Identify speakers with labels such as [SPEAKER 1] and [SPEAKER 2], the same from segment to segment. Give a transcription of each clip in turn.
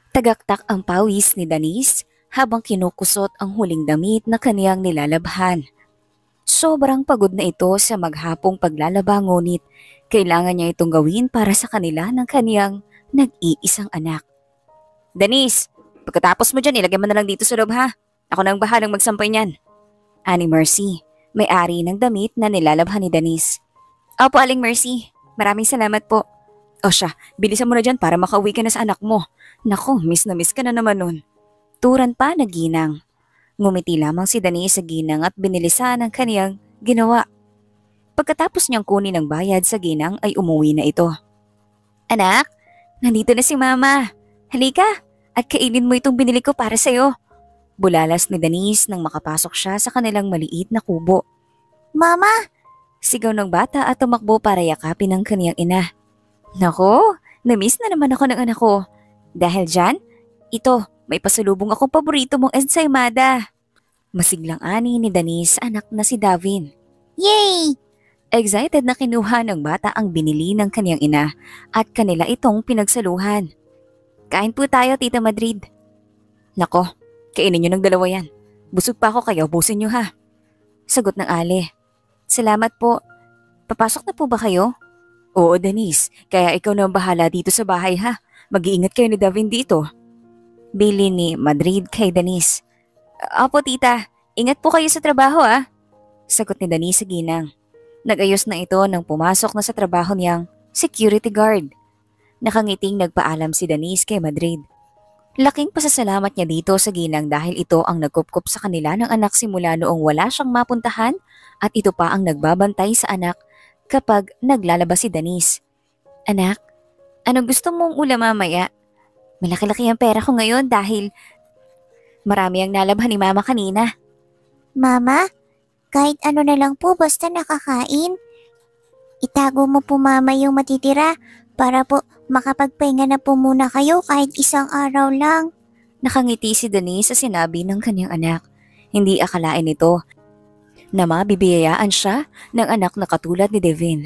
[SPEAKER 1] Tagaktak ang pawis ni Danis habang kinukusot ang huling damit na kaniyang nilalabhan. Sobrang pagod na ito sa maghapong paglalaba ngunit kailangan niya itong gawin para sa kanila ng kaniyang nag-iisang anak. Danis, pagkatapos mo dyan ilagay mo na lang dito sa loob ha. Ako nang bahalang magsampay niyan. Ani Mercy, may-ari ng damit na nilalabhan ni Danis. Opo, Aling Mercy. Maraming salamat po. O siya, bilisan mo na dyan para makauwi ka na sa anak mo. Nako, miss na miss ka na naman nun. Turan pa na ginang. Ngumiti lamang si Danis sa ginang at binilisan ang kaniyang ginawa. Pagkatapos niyang kunin ang bayad sa ginang ay umuwi na ito. Anak, nandito na si Mama. Halika at kainin mo itong binili ko para sa'yo. Bulalas ni Danis nang makapasok siya sa kanilang maliit na kubo. Mama! Sigaw ng bata at tumakbo para yakapin ang kaniyang ina. Nako, namiss na naman ako ng anak ko. Dahil dyan, ito, may pasalubong akong paborito mong ensaymada. Masiglang ani ni Danis sa anak na si Davin. Yay! Excited na kinuha ng bata ang binili ng kaniyang ina at kanila itong pinagsaluhan. Kain po tayo, Tita Madrid. Nako, kainin niyo ng dalawa yan. Busog pa ako kaya ubusin niyo ha. Sagot ng Ale. Salamat po. Papasok na po ba kayo? Oo, Danis. Kaya ikaw na ang bahala dito sa bahay ha. Mag-iingat kayo ni Davin dito. Bili ni Madrid kay Danis. Opo, tita. Ingat po kayo sa trabaho ah. Sagot ni Danis sa ginang. Nag-ayos na ito nang pumasok na sa trabaho niyang security guard. Nakangiting nagpaalam si Danis kay Madrid. Laking pasasalamat niya dito sa ginang dahil ito ang nagkupkup sa kanila ng anak simula noong wala siyang mapuntahan at ito pa ang nagbabantay sa anak kapag naglalabas si Danis. Anak, anong gusto mong ulam mamaya? Malaki-laki ang pera ko ngayon dahil marami ang nalabhan ni Mama kanina. Mama, kahit ano na lang po basta nakakain. Itago mo po Mama yung matitira para po makapagpahinga na po muna kayo kahit isang araw lang. Nakangiti si Danis sa sinabi ng kanyang anak. Hindi akalain nito na mabibiyayaan siya ng anak na katulad ni Devin.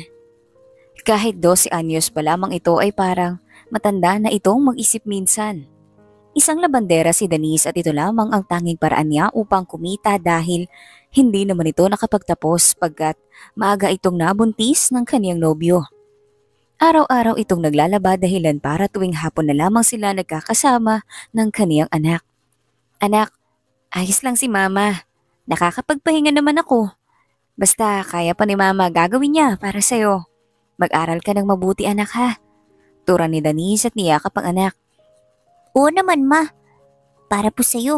[SPEAKER 1] Kahit 12 anyos pa lamang ito ay parang matanda na itong mag-isip minsan. Isang labandera si Danis at ito lamang ang tanging paraan niya upang kumita dahil hindi naman ito nakapagtapos pagkat maaga itong nabuntis ng kaniyang nobyo. Araw-araw itong naglalaba dahilan para tuwing hapon na lamang sila nagkakasama ng kaniyang anak. Anak, ayos lang si Mama. Nakakapagpahinga naman ako. Basta kaya pa ni Mama gagawin niya para sa'yo. Mag-aral ka ng mabuti anak ha. Turan ni Danis at niyakap ang anak. Oo naman ma, para po sa'yo.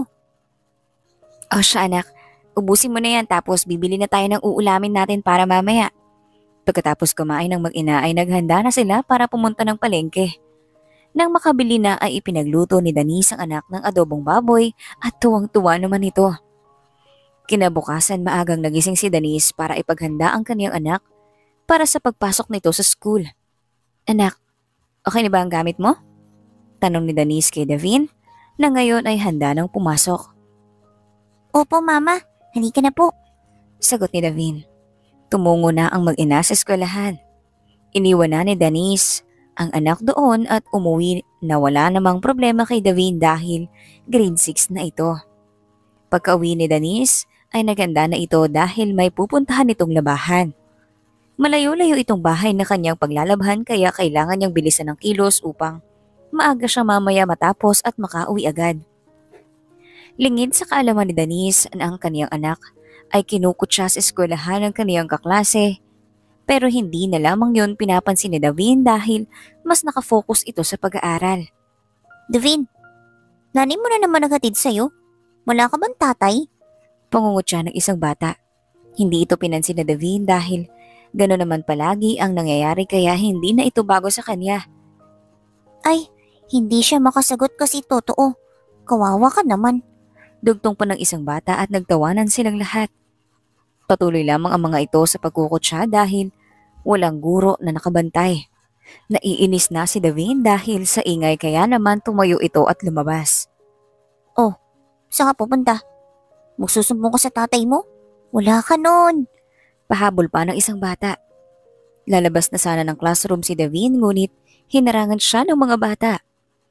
[SPEAKER 1] O siya anak, ubusin mo na yan tapos bibili na tayo ng uulamin natin para mamaya. Pagkatapos kumain ng mag-ina ay naghanda na sila para pumunta ng palengke. Nang makabili na ay ipinagluto ni Danis ang anak ng adobong baboy at tuwang-tuwa naman ito. Kinabukasan maagang nagising si Danis para ipaghanda ang kaniyang anak para sa pagpasok nito sa school. Anak, okay na ba ang gamit mo? Tanong ni Danis kay Davin na ngayon ay handa nang pumasok. Opo mama, halika na po. Sagot ni Davin. Tumungo na ang mag-ina sa eskwelahan. Iniwan na ni Danis ang anak doon at umuwi na wala namang problema kay Davin dahil grade 6 na ito. Pagka-uwi ni Danis ay naganda na ito dahil may pupuntahan itong labahan. Malayo-layo itong bahay na kanyang paglalabhan kaya kailangan niyang bilisan ng kilos upang maaga siya mamaya matapos at makauwi agad. Lingid sa kaalaman ni Danis na ang kaniyang anak ay kinukot siya sa eskwelahan ng kaniyang kaklase. Pero hindi na lamang yon pinapansin ni Davin dahil mas nakafocus ito sa pag-aaral. Davin, nanay mo na naman naghatid sa'yo? Wala ka bang tatay? Pangungot siya ng isang bata. Hindi ito pinansin ni Davin dahil gano'n naman palagi ang nangyayari kaya hindi na ito bago sa kanya. Ay, hindi siya makasagot kasi totoo. Kawawa ka naman. Dugtong pa ng isang bata at nagtawanan silang lahat. Patuloy lamang ang mga ito sa pagkukutsa dahil walang guro na nakabantay. Naiinis na si Davin dahil sa ingay kaya naman tumayo ito at lumabas. Oh, saan ka pupunta? Magsusumbong ka sa tatay mo? Wala ka nun. Pahabol pa ng isang bata. Lalabas na sana ng classroom si Davin ngunit hinarangan siya ng mga bata.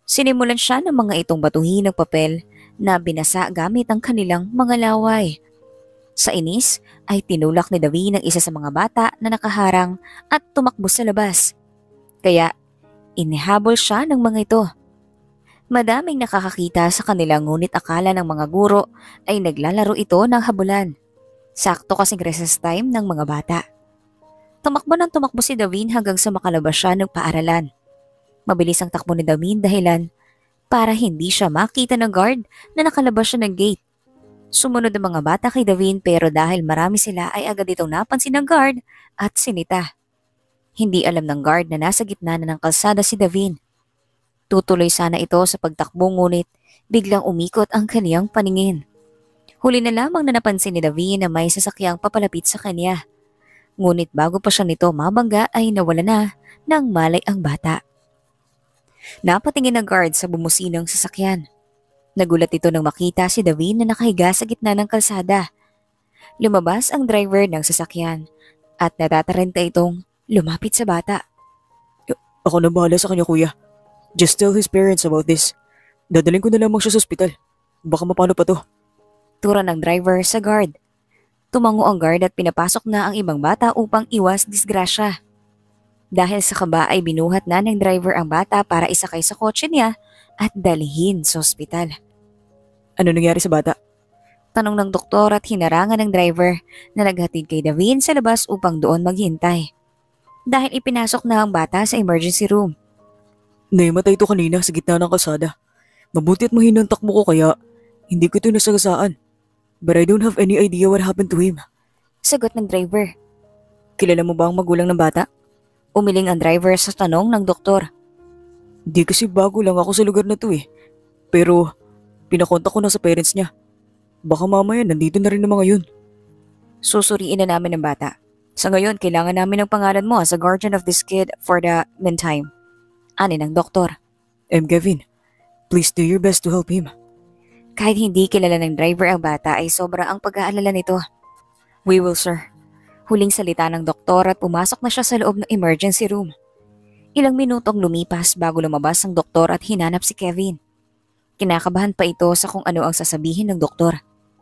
[SPEAKER 1] Sinimulan siya ng mga itong batuhin ng papel na binasa gamit ang kanilang mga laway. Sa inis ay tinulak ni Davi ng isa sa mga bata na nakaharang at tumakbo sa labas. Kaya inihabol siya ng mga ito. Madaming nakakakita sa kanila ngunit akala ng mga guro ay naglalaro ito ng habulan. Sakto kasing recess time ng mga bata. Tumakbo ng tumakbo si Davin hanggang sa makalabas siya ng paaralan. Mabilis ang takbo ni Davin dahilan para hindi siya makita ng guard na nakalabas siya ng gate. Sumunod ang mga bata kay Davin pero dahil marami sila ay agad itong napansin ng guard at sinita. Hindi alam ng guard na nasa gitna na ng kalsada si Davin. Tutuloy sana ito sa pagtakbo ngunit biglang umikot ang kaniyang paningin. Huli na lamang na napansin ni Davin na may sasakyang papalapit sa kanya. Ngunit bago pa siya nito mabangga ay nawala na ng malay ang bata. Napatingin ng guard sa bumusinang sasakyan. Nagulat ito nang makita si Davin na nakahiga sa gitna ng kalsada. Lumabas ang driver ng sasakyan at natataranta itong lumapit sa bata.
[SPEAKER 2] Ako na bahala sa kanya, kuya. Just tell his parents about this. Dadaling ko na lamang siya sa ospital. Baka mapano pa to.
[SPEAKER 1] Tura ng driver sa guard. Tumango ang guard at pinapasok na ang ibang bata upang iwas disgrasya. Dahil sa kaba ay binuhat na ng driver ang bata para isakay sa kotse niya at dalhin sa ospital.
[SPEAKER 2] Ano nangyari sa bata?
[SPEAKER 1] Tanong ng doktor at hinarangan ng driver na naghatid kay Davin sa labas upang doon maghintay. Dahil ipinasok na ang bata sa emergency room.
[SPEAKER 2] Naimatay ito kanina sa gitna ng kalsada. Mabuti at mahina ang takbo ko kaya hindi ko ito nasagasaan. But I don't have any idea what happened to him.
[SPEAKER 1] Sagot ng driver.
[SPEAKER 2] Kilala mo ba ang magulang ng bata?
[SPEAKER 1] Umiling ang driver sa tanong ng doktor.
[SPEAKER 2] Di kasi bago lang ako sa lugar na to eh. Pero pinakontak ko na sa parents niya. Baka mamaya nandito na rin ang mga yun.
[SPEAKER 1] Susuriin na namin ang bata. Sa ngayon, kailangan namin ng pangalan mo as a guardian of this kid for the meantime. Ani ng doktor.
[SPEAKER 2] Kevin, please do your best to help him.
[SPEAKER 1] Kahit hindi kilala ng driver ang bata ay sobra ang pag-aalala nito. We will, sir. Huling salita ng doktor at pumasok na siya sa loob ng emergency room. Ilang minutong lumipas bago lumabas ang doktor at hinanap si Kevin. Kinakabahan pa ito sa kung ano ang sasabihin ng doktor.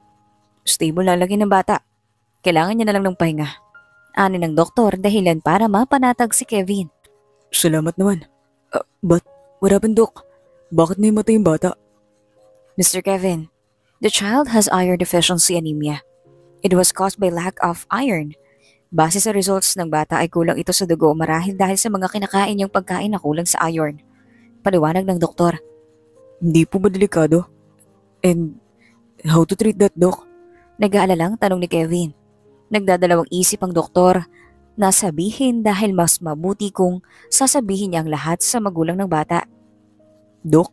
[SPEAKER 1] Stable na lagi ng bata. Kailangan niya na lang ng pahinga. Ani ng doktor dahilan para mapanatag si Kevin.
[SPEAKER 2] Salamat naman. But what happened, Doc? Bakit naimatay yung bata?
[SPEAKER 1] Mr. Kevin, the child has iron deficiency anemia. It was caused by lack of iron. Base sa results ng bata ay kulang ito sa dugo marahil dahil sa mga kinakain niyang pagkain na kulang sa iron. Paliwanag ng doktor.
[SPEAKER 2] Hindi po ba delikado? And how to treat that, Doc?
[SPEAKER 1] Nag-aalalang tanong ni Kevin. Nagdadalawang isip ang doktor na sabihin dahil mas mabuti kung sasabihin niya ang lahat sa magulang ng bata.
[SPEAKER 2] Doc?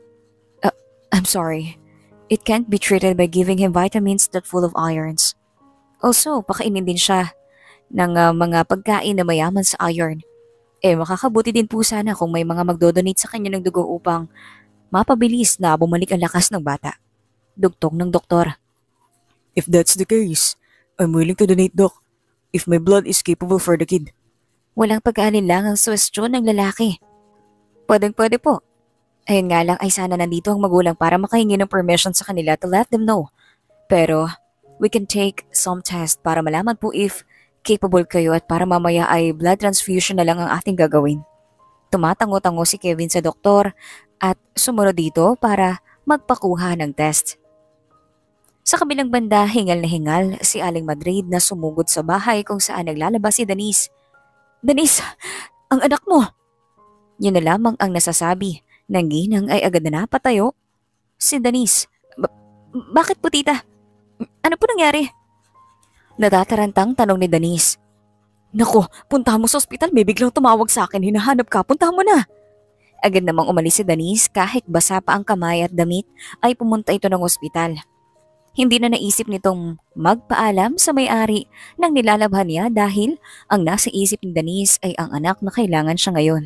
[SPEAKER 1] I'm sorry. It can't be treated by giving him vitamins that full of irons. Also, pakainin din siya ng mga pagkain na mayaman sa iron. Makakabuti din po sana kung may mga magdodonate sa kanya ng dugo upang mapabilis na bumalik ang lakas ng bata. Dugtong ng doktor.
[SPEAKER 2] If that's the case, I'm willing to donate, Doc. If my blood is capable for the kid.
[SPEAKER 1] Walang pag-aalinlangang suwestyon ng lalaki. Pwedeng-pwede po. Ayun nga lang ay sana nandito ang magulang para makahingi ng permission sa kanila to let them know. Pero we can take some test para malaman po if capable kayo at para mamaya ay blood transfusion na lang ang ating gagawin. Tumatango-tango si Kevin sa doktor at sumunod dito para magpakuha ng test. Sa kabilang banda, hingal na hingal si Aling Madrid na sumugod sa bahay kung saan naglalabas si Denise. Denise, ang anak mo! Yun na lamang ang nasasabi. Nang ginang ay agad na napatayo. Si Denise, bakit po tita? Ano po nangyari? Natatarantang tanong ni Denise. Naku, punta mo sa ospital, may biglang tumawag sa akin, hinahanap ka, punta mo na. Agad namang umalis si Denise kahit basa pa ang kamay at damit ay pumunta ito ng ospital. Hindi na naisip nitong magpaalam sa may-ari ng nilalabhan niya dahil ang nasa isip ni Denise ay ang anak na kailangan siya ngayon.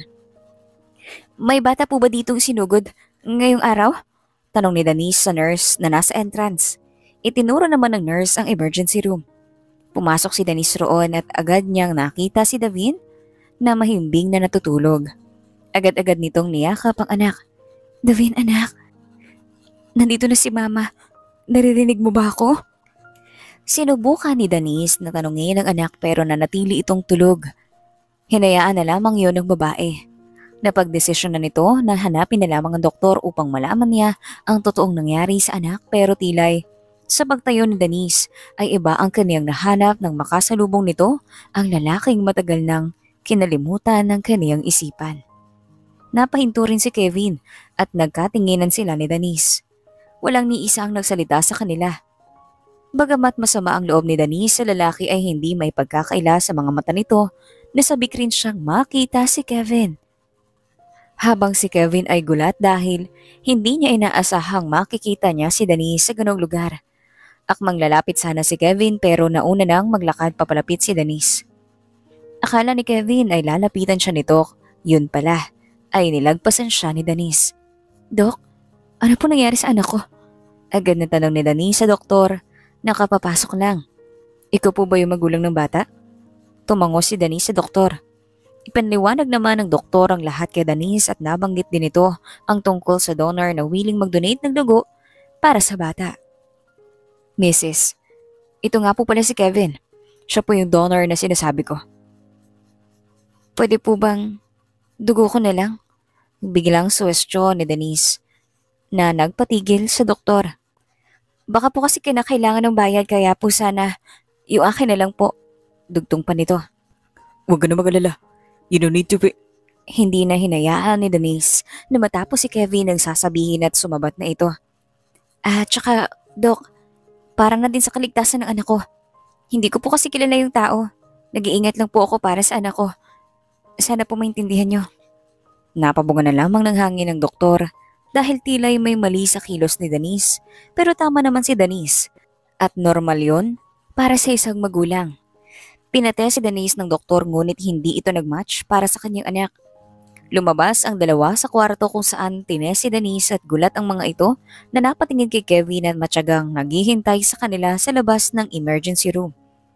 [SPEAKER 1] May bata po ba ditong sinugod ngayong araw? Tanong ni Denise sa nurse na nasa entrance. Itinuro naman ng nurse ang emergency room. Pumasok si Denise roon at agad niyang nakita si Davin na mahimbing na natutulog. Agad-agad nitong niyakap ang anak. Davin, anak, nandito na si Mama. Naririnig mo ba ako? Sinubukan ni Denise na tanungin ang anak pero nanatili itong tulog. Hinayaan na lamang yon ng babae. Napagdesisyon na nito na hanapin na lamang ang doktor upang malaman niya ang totoong nangyari sa anak pero tilay sa pagtayo ni Denise ay iba ang kaniyang nahanap nang makasalubong nito ang lalaking matagal nang kinalimutan ng kaniyang isipan. Napahinto rin si Kevin at nagkatinginan sila ni Denise. Walang ni isa ang nagsalita sa kanila. Bagamat masama ang loob ni Denise sa lalaki ay hindi may pagkakaila sa mga mata nito na sabik rin siyang makita si Kevin. Habang si Kevin ay gulat dahil hindi niya inaasahang makikita niya si Denise sa ganong lugar. Akmang lalapit sana si Kevin pero nauna nang maglakad papalapit si Denise. Akala ni Kevin ay lalapitan siya nito, yun pala ay nilagpasan siya ni Denise. Dok, ano po nangyari sa anak ko? Agad na tanong ni Denise sa doktor. Nakapapasok lang. Ikaw po ba yung magulang ng bata? Tumango si Denise sa doktor. Ipanliwanag naman ng doktor ang lahat kay Denise at nabanggit din ito ang tungkol sa donor na willing mag-donate ng dugo para sa bata. Mrs., ito nga po pala si Kevin. Siya po yung donor na sinasabi ko. Pwede po bang dugo ko na lang? Biglang suwestyon ni Denise na nagpatigil sa doktor. Baka po kasi kinakailangan ng bayad kaya po sana yung akin na lang po. Dugtong pa nito.
[SPEAKER 2] Huwag ka na mag-alala. You don't need to pay.
[SPEAKER 1] Hindi na hinayaan ni Denise na matapos si Kevin ang sasabihin at sumabat na ito. Tsaka, Dok, parang na din sa kaligtasan ng anak ko. Hindi ko po kasi kilala yung tao. Nag-iingat lang po ako para sa anak ko. Sana po maintindihan nyo. Napabunga na lamang ng hangin ng doktor dahil tila'y may mali sa kilos ni Denise. Pero tama naman si Denise. At normal yon para sa isang magulang. Pinatest si Denise ng doktor ngunit hindi ito nagmatch para sa kanyang anak. Lumabas ang dalawa sa kwarto kung saan tinest si Denise at gulat ang mga ito na napatingin kay Kevin at matyagang naghihintay sa kanila sa labas ng emergency room.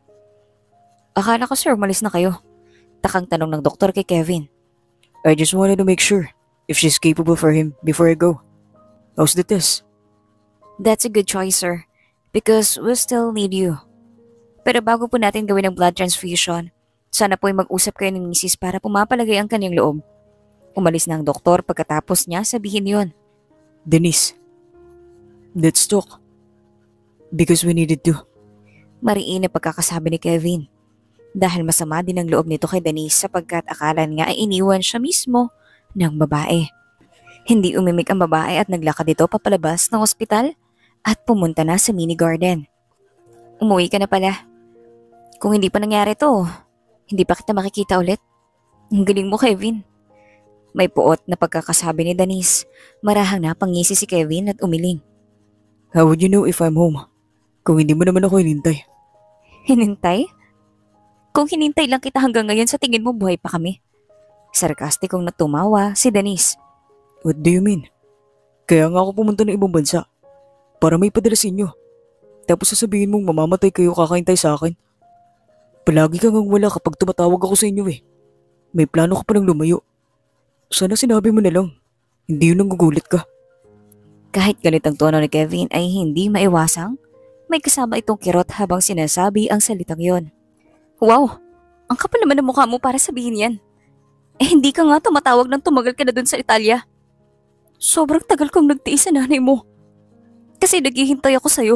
[SPEAKER 1] Akala ko sir, umalis na kayo. Takang tanong ng doktor kay Kevin.
[SPEAKER 2] I just wanted to make sure if she's capable for him before I go. How's the test?
[SPEAKER 1] That's a good choice, sir. Because we'll still need you. Pero bago po natin gawin ang blood transfusion, sana po'y mag-usap kayo ng misis para pumapalagay ang kanyang loob. Umalis na ang doktor pagkatapos niya sabihin yon.
[SPEAKER 2] Denise, let's talk. Because we needed to.
[SPEAKER 1] Mariin na pagkakasabi ni Kevin. Dahil masama din ang loob nito kay Denise sapagkat akala niya ay iniwan siya mismo ng babae. Hindi umimik ang babae at naglakad ito papalabas ng ospital at pumunta na sa mini garden. Umuwi ka na pala. Kung hindi pa nangyari to, hindi pa kita makikita ulit. Ang galing mo, Kevin. May puot na pagkakasabi ni Denise. Marahang napangisi si Kevin at umiling.
[SPEAKER 2] How would you know if I'm home? Kung hindi mo naman ako hinintay.
[SPEAKER 1] Hinintay? Kung hinintay lang kita hanggang ngayon sa tingin mo buhay pa kami. Sarkastikong natumawa si Denise.
[SPEAKER 2] What do you mean? Kaya nga ako pumunta ng ibang bansa. Para may padala sa inyo. Tapos sasabihin mong mamamatay kayo kakahintay sa akin. Palagi kang wala kapag tumatawag ako sa inyo eh. May plano ka pa ng lumayo. Sana sinabi mo na lang. Hindi yun ang gugulit ka.
[SPEAKER 1] Kahit galit ang tono ni Kevin ay hindi maiwasang may kasama itong kirot habang sinasabi ang salitang yon. Wow! Ang kapal naman ng mukha mo para sabihin yan. Hindi ka nga tumatawag nang tumagal ka na dun sa Italia. Sobrang tagal kong nagtiis sa nanay mo. Kasi naghihintay ako sa'yo.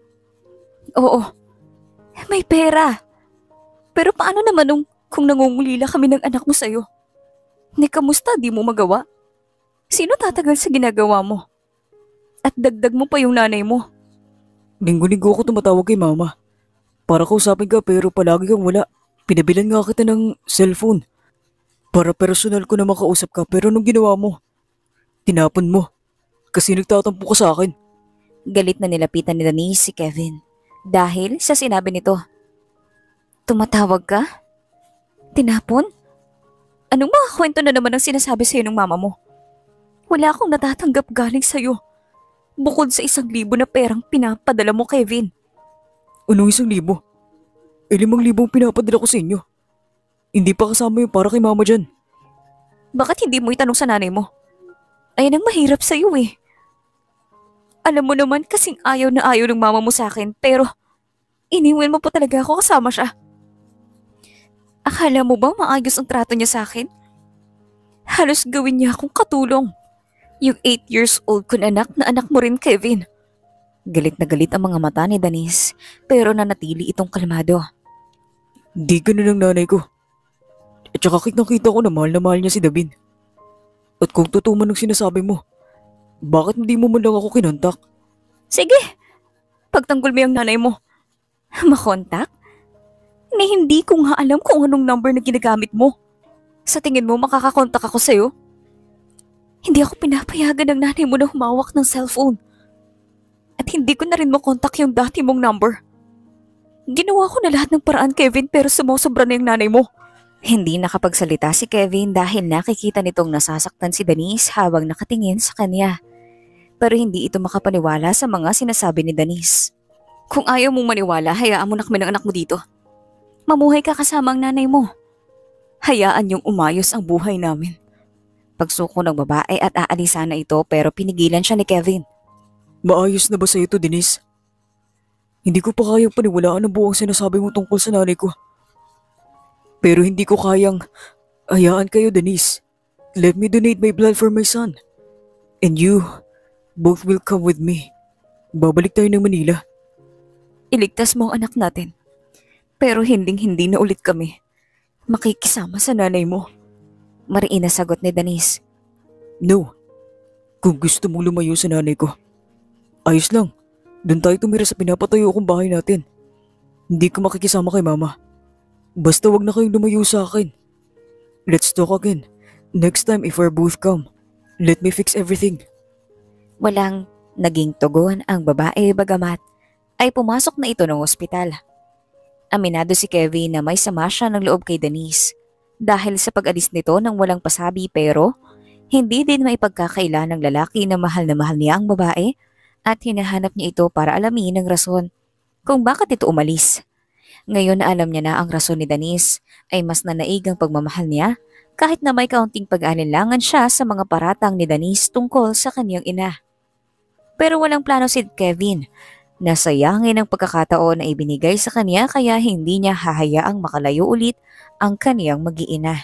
[SPEAKER 1] Oo, may pera. Pero paano naman kung nangungulila kami ng anak mo sa'yo? Ni kamusta di mo magawa? Sino tatagal sa ginagawa mo? At dagdag mo pa yung nanay mo.
[SPEAKER 2] Linggo-linggo ako tumatawag kay mama. Para kausapin ka pero palagi kang wala. Pinabilan nga kita ng cellphone. Para personal ko na makausap ka pero nung ginawa mo, tinapon mo. Kasi nagtatampo ka sa akin.
[SPEAKER 1] Galit na nilapitan ni Denise si Kevin. Dahil sa sinabi nito. Tumatawag ka? Tinapon? Anong mga kwento na naman ang sinasabi sa'yo ng mama mo? Wala akong natatanggap galing sa'yo. Bukod sa 1,000 na perang pinapadala mo, Kevin.
[SPEAKER 2] Anong 1,000? 5,000 pinapadala ko sa inyo. Hindi pa kasama yung para kay mama dyan.
[SPEAKER 1] Bakit hindi mo itanong sa nanay mo? Ayan ang mahirap sa'yo eh. Alam mo naman kasing ayaw na ayaw ng mama mo sa akin pero iniwan mo po talaga ako kasama siya. Akala mo ba maayos ang trato niya sa akin? Halos gawin niya akong katulong. Yung 8 years old ko na anak mo rin, Kevin. Galit na galit ang mga mata ni Denise pero nanatili itong kalmado.
[SPEAKER 2] Di ganun ang nanay ko. At saka kitang-kita ko na mahal niya si Davin. At kung totoo man ang sinasabi mo, bakit hindi mo man lang ako kinontak?
[SPEAKER 1] Sige, pagtanggol mo yung nanay mo. Makontak? Na hindi ko nga alam kung anong number na ginagamit mo. Sa tingin mo makakakontak ako sa'yo? Hindi ako pinapayagan ng nanay mo na humawak ng cellphone. At hindi ko na rin makontak yung dati mong number. Ginawa ko na lahat ng paraan, Kevin, pero sumusobra na yung nanay mo. Hindi nakapagsalita si Kevin dahil nakikita nitong nasasaktan si Denise habang nakatingin sa kanya. Pero hindi ito makapaniwala sa mga sinasabi ni Denise. Kung ayaw mong maniwala, hayaan mo na kami ng anak mo dito. Mamuhay ka kasama ang nanay mo. Hayaan yung umayos ang buhay namin. Pagsuko ng babae at aalisan na ito pero pinigilan siya ni Kevin.
[SPEAKER 2] Maayos na ba sa'yo to, Denise? Hindi ko pa kayang paniwalaan ang buong sinasabi mo tungkol sa nanay ko. Pero hindi ko kayang hayaan kayo, Denise. Let me donate my blood for my son. And you, both will come with me. Babalik tayo ng Manila.
[SPEAKER 1] Iligtas mo ang anak natin. Pero hindi na ulit kami makikisama sa nanay mo. Mariin na sagot ni Denise.
[SPEAKER 2] No. Kung gusto mong lumayo sa nanay ko, ayos lang. Doon tayo tumira sa pinapatayo kong bahay natin. Hindi ko makikisama kay mama. Basta wag na kayong lumayo sa akin. Let's talk again. Next time if we're both calm, let me fix everything.
[SPEAKER 1] Walang naging tugon ang babae bagamat ay pumasok na ito ng ospital. Aminado si Kevin na may sama siya ng loob kay Denise dahil sa pag-alis nito ng walang pasabi pero hindi din maipagkakaila ng lalaki na mahal niya ang babae at hinahanap niya ito para alamin ang rason kung bakit ito umalis. Ngayon na alam niya na ang rason ni Denise ay mas nanaig ang pagmamahal niya kahit na may kaunting pag-alinlangan siya sa mga paratang ni Denise tungkol sa kanyang ina. Pero walang plano si Kevin. Nasayangin ang pagkakataon na ibinigay sa kanya kaya hindi niya hahayaang makalayo ulit ang kaniyang mag-iina.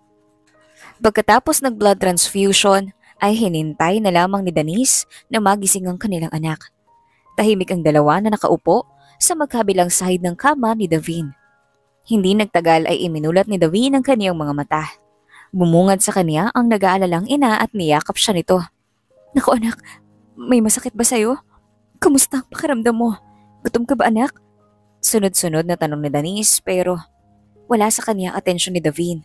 [SPEAKER 1] Pagkatapos ng blood transfusion ay hinintay na lamang ni Denise na magising ang kanilang anak. Tahimik ang dalawa na nakaupo sa magkabilang side ng kama ni Davin. Hindi nagtagal ay iminulat ni Davin ang kaniyang mga mata. Bumungad sa kanya ang nag-aalalang ina at niyakap siya nito. Naku anak, may masakit ba sa'yo? Kumusta ang pakiramdam mo? Gutom ka ba anak? Sunod-sunod na tanong ni Denise pero wala sa kanya atensyon ni Davin.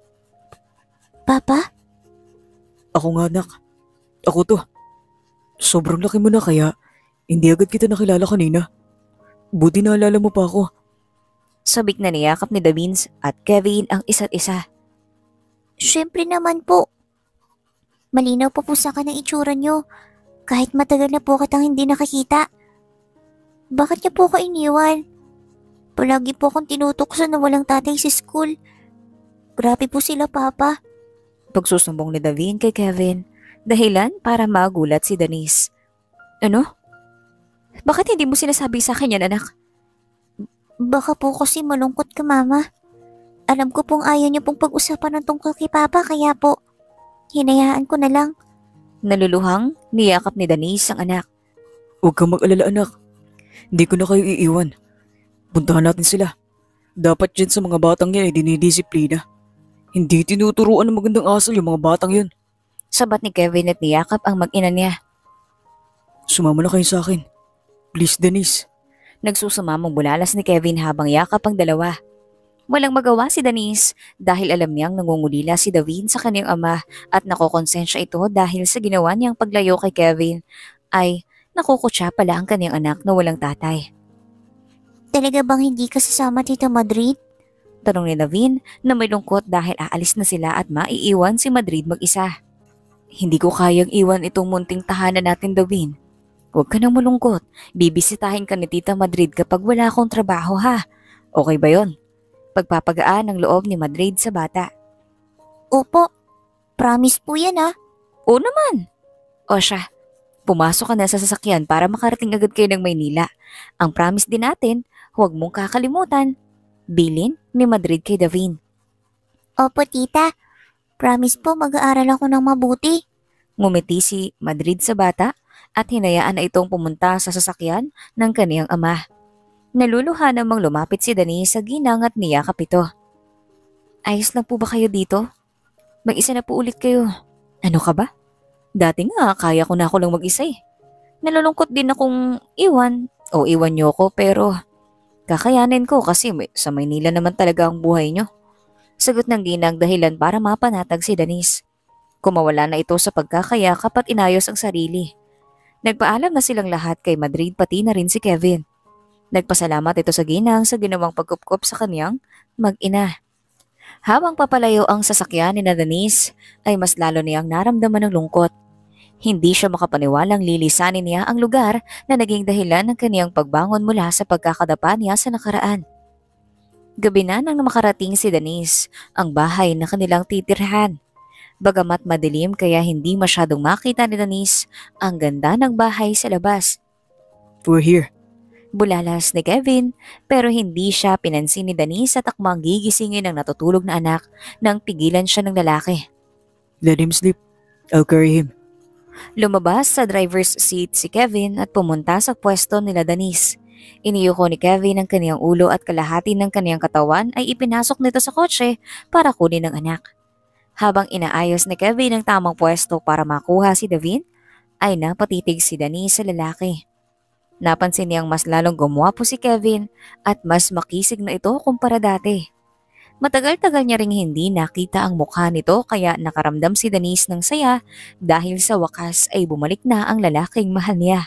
[SPEAKER 1] Papa?
[SPEAKER 2] Ako nga anak. Ako to. Sobrang laki mo na kaya hindi agad kita nakilala kanina. Buti naalala mo pa ako.
[SPEAKER 1] Sabik na niyakap ni Davin at Kevin ang isa't isa. Siyempre naman po. Malinaw pa po sa akin ang itsura niyo. Kahit matagal na po kitang hindi nakikita. Bakit niya po ako iniwan? Palagi po akong tinutukso na walang tatay sa school. Grabe po sila, Papa. Pagsusumbong ni Davin kay Kevin, dahilan para magulat si Denise. Ano? Bakit hindi mo sinasabi sa akin yan, anak? Baka po kasi malungkot ka, Mama. Alam ko pong ayaw niyo pong pag-usapan ng tungkol kay Papa, kaya po, hinayaan ko na lang. Naluluhang, niyakap ni Denise ang anak.
[SPEAKER 2] Huwag kang mag-alala anak. Hindi ko na kayo iiwan. Puntahan natin sila. Dapat dyan sa mga batang yan ay dinidisiplina. Hindi tinuturuan ng magandang asal yung mga batang yun.
[SPEAKER 1] Sabat ni Kevin at niyakap ang mag-ina niya.
[SPEAKER 2] Sumama na kayo sa akin. Please, Denise.
[SPEAKER 1] Nagsusumamong bulalas ni Kevin habang yakap ang dalawa. Walang magawa si Denise dahil alam niyang nangungulila si Davin sa kanyang ama at nakokonsensya ito dahil sa ginawa niyang paglayo kay Kevin ay nakukutsa pala ang kanyang anak na walang tatay. Talaga bang hindi ka sasama Tita Madrid? Tanong ni Davin na may lungkot dahil aalis na sila at maiiwan si Madrid mag-isa. Hindi ko kayang iwan itong munting tahanan natin, Davin. Huwag ka nang malungkot. Bibisitahin ka ni Tita Madrid kapag wala akong trabaho ha. Okay ba yon? Pagpapagaan ang loob ni Madrid sa bata. Opo. Promise po yan ha. Oo naman. O siya, pumasok ka na sa sasakyan para makarating agad kayo ng Maynila. Ang promise din natin, huwag mong kakalimutan. Bilin ni Madrid kay Davin.
[SPEAKER 3] Opo, tita. Promise po mag-aaral ako ng mabuti.
[SPEAKER 1] Ngumiti si Madrid sa bata at hinayaan na itong pumunta sa sasakyan ng kaniyang ama. Naluluha namang lumapit si Dani sa ginang at niyakap ito. Ayos lang po ba kayo dito? Mag-isa na po ulit kayo. Ano ka ba? Dati nga kaya ko na ako lang mag-isa eh. Nalulungkot din akong iwan o iwan niyo ko pero kakayanin ko kasi sa Maynila naman talaga ang buhay niyo. Sagot ng ginang dahilan para mapanatag si Danis. Kumawala na ito sa pagkakaya kapag inayos ang sarili. Nagpaalam na silang lahat kay Madrid pati na rin si Kevin. Nagpasalamat ito sa ginang sa ginawang pagkupkop sa kaniyang mag-ina. Habang papalayo ang sasakyan ni Danis ay mas lalo niyang naramdaman ng lungkot. Hindi siya makapaniwalang lilisanin niya ang lugar na naging dahilan ng kaniyang pagbangon mula sa pagkakadapa niya sa nakaraan. Gabi na nang makarating si Danis, ang bahay na kanilang titirhan. Bagamat madilim kaya hindi masyadong makita ni Danis ang ganda ng bahay sa labas.
[SPEAKER 2] We're here.
[SPEAKER 1] Bulalas ni Kevin pero hindi siya pinansin ni Danis at akmang gigisingin ng natutulog na anak nang pigilan siya ng lalaki.
[SPEAKER 2] Let him sleep. I'll carry him.
[SPEAKER 1] Lumabas sa driver's seat si Kevin at pumunta sa pwesto nila Danis. Iniyuko ni Kevin ang kaniyang ulo at kalahati ng kaniyang katawan ay ipinasok nito sa kotse para kunin ng anak. Habang inaayos ni Kevin ang tamang pwesto para makuha si Davin, ay napatitig si Danis sa lalaki. Napansin niyang mas lalong gumwapo si Kevin at mas makisig na ito kumpara dati. Matagal-tagal niya ring hindi nakita ang mukha nito kaya nakaramdam si Danis ng saya dahil sa wakas ay bumalik na ang lalaking mahal niya.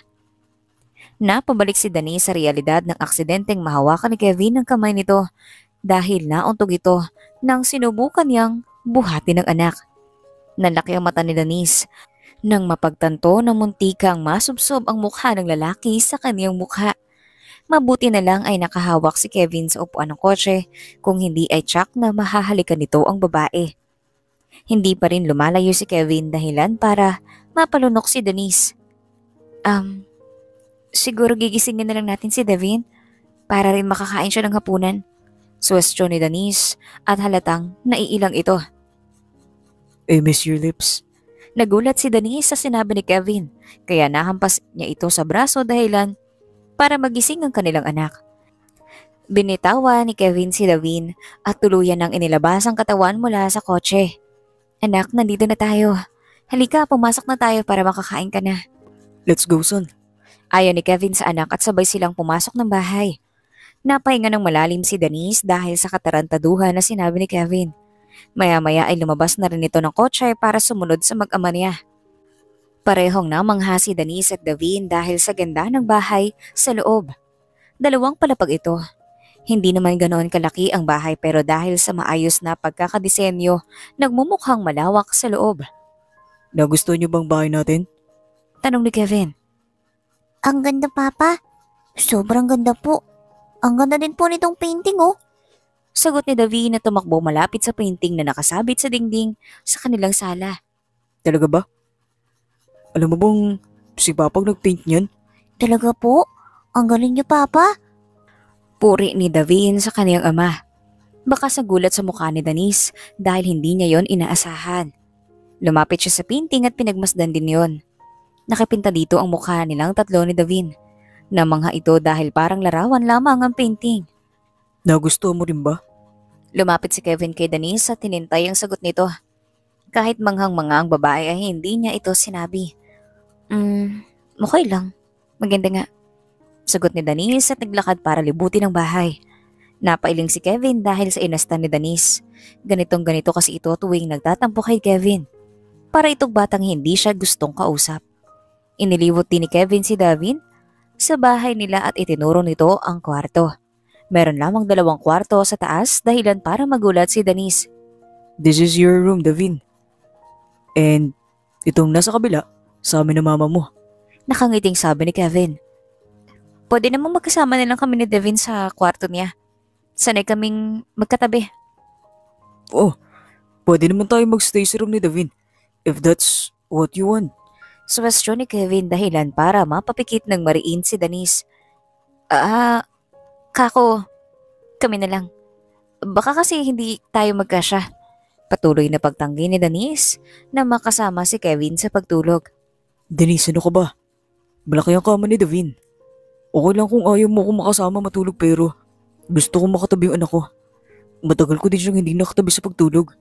[SPEAKER 1] Napabalik si Danis sa realidad ng aksidenteng mahawakan ni Kevin ang kamay nito dahil nauntog ito nang sinubukan niyang buhatin ng anak. Nalaki ang mata ni Danis nang mapagtanto na muntikang masubsob ang mukha ng lalaki sa kaniyang mukha. Mabuti na lang ay nakahawak si Kevin sa upuan ng kotse kung hindi ay tsak na mahahalikan nito ang babae. Hindi pa rin lumalayo si Kevin dahilan para mapalunok si Danis. Siguro gigisingin na lang natin si Davin para rin makakain siya ng hapunan. Suwestyon ni Danis at halatang naiilang ito.
[SPEAKER 2] I miss your lips.
[SPEAKER 1] Nagulat si Danis sa sinabi ni Kevin kaya nahampas niya ito sa braso dahilan para magising ang kanilang anak. Binitawa ni Kevin si Davin at tuluyan nang inilabas ang katawan mula sa kotse. Anak, nandito na tayo. Halika, pumasok na tayo para makakain ka na.
[SPEAKER 2] Let's go, son.
[SPEAKER 1] Ayaw ni Kevin sa anak at sabay silang pumasok ng bahay. Napahinga ng malalim si Danis dahil sa katarantaduhan na sinabi ni Kevin. Maya-maya ay lumabas na rin ito ng kotse para sumunod sa mag-ama niya. Parehong namangha si Danis at Davin dahil sa ganda ng bahay sa loob. Dalawang palapag ito. Hindi naman ganoon kalaki ang bahay pero dahil sa maayos na pagkakadisenyo, nagmumukhang malawak sa loob.
[SPEAKER 2] Nagustuhan niyo bang bahay natin?
[SPEAKER 1] Tanong ni Kevin.
[SPEAKER 3] Ang ganda, Papa. Sobrang ganda po. Ang ganda din po nitong painting, oh.
[SPEAKER 1] Sagot ni Davin na tumakbo malapit sa painting na nakasabit sa dingding sa kanilang sala.
[SPEAKER 2] Talaga ba? Alam mo bang si Papa nag-paint niyan?
[SPEAKER 3] Talaga po? Ang galing niyo, Papa.
[SPEAKER 1] Puri ni Davin sa kaniyang ama. Baka sa gulat sa mukha ni Danis dahil hindi niya yon inaasahan. Lumapit siya sa painting at pinagmasdan din yon. Nakipinta dito ang mukha nilang tatlo ni Davin. Namangha ito dahil parang larawan lamang ang painting.
[SPEAKER 2] Nagustuhan mo rin ba?
[SPEAKER 1] Lumapit si Kevin kay Danis at tinintay ang sagot nito. Kahit manghang-manga ang babae ay hindi niya ito sinabi. Okay lang. Maganda nga. Sagot ni Danis at naglakad para libutin ang bahay. Napailing si Kevin dahil sa inastan ni Danis. Ganitong ganito kasi ito tuwing nagtatampo kay Kevin. Para itong batang hindi siya gustong kausap. Iniliwot din ni Kevin si Davin sa bahay nila at itinuro nito ang kwarto. Meron lamang 2 kwarto sa taas dahilan para magulat si Danis.
[SPEAKER 2] This is your room, Davin. And itong nasa kabila, sa amin na mama mo.
[SPEAKER 1] Nakangiting sabi ni Kevin. Pwede namang magkasama na lang kami ni Davin sa kwarto niya. Sanay kaming magkatabi.
[SPEAKER 2] Oh, pwede naman tayo magstay sa room ni Davin. If that's what you want.
[SPEAKER 1] Suwestyon ni Kevin dahilan para mapapikit ng mariin si Denise. Kako, kami na lang. Baka kasi hindi tayo magkasya. Patuloy na pagtanggi ni Denise na makasama si Kevin sa pagtulog.
[SPEAKER 2] Denise, ano ka ba? Malaki ang kama ni Davin. Okay lang kung ayaw mo ko makasama matulog pero gusto ko makatabi yung anak ko. Matagal ko din siyang hindi nakatabi sa pagtulog.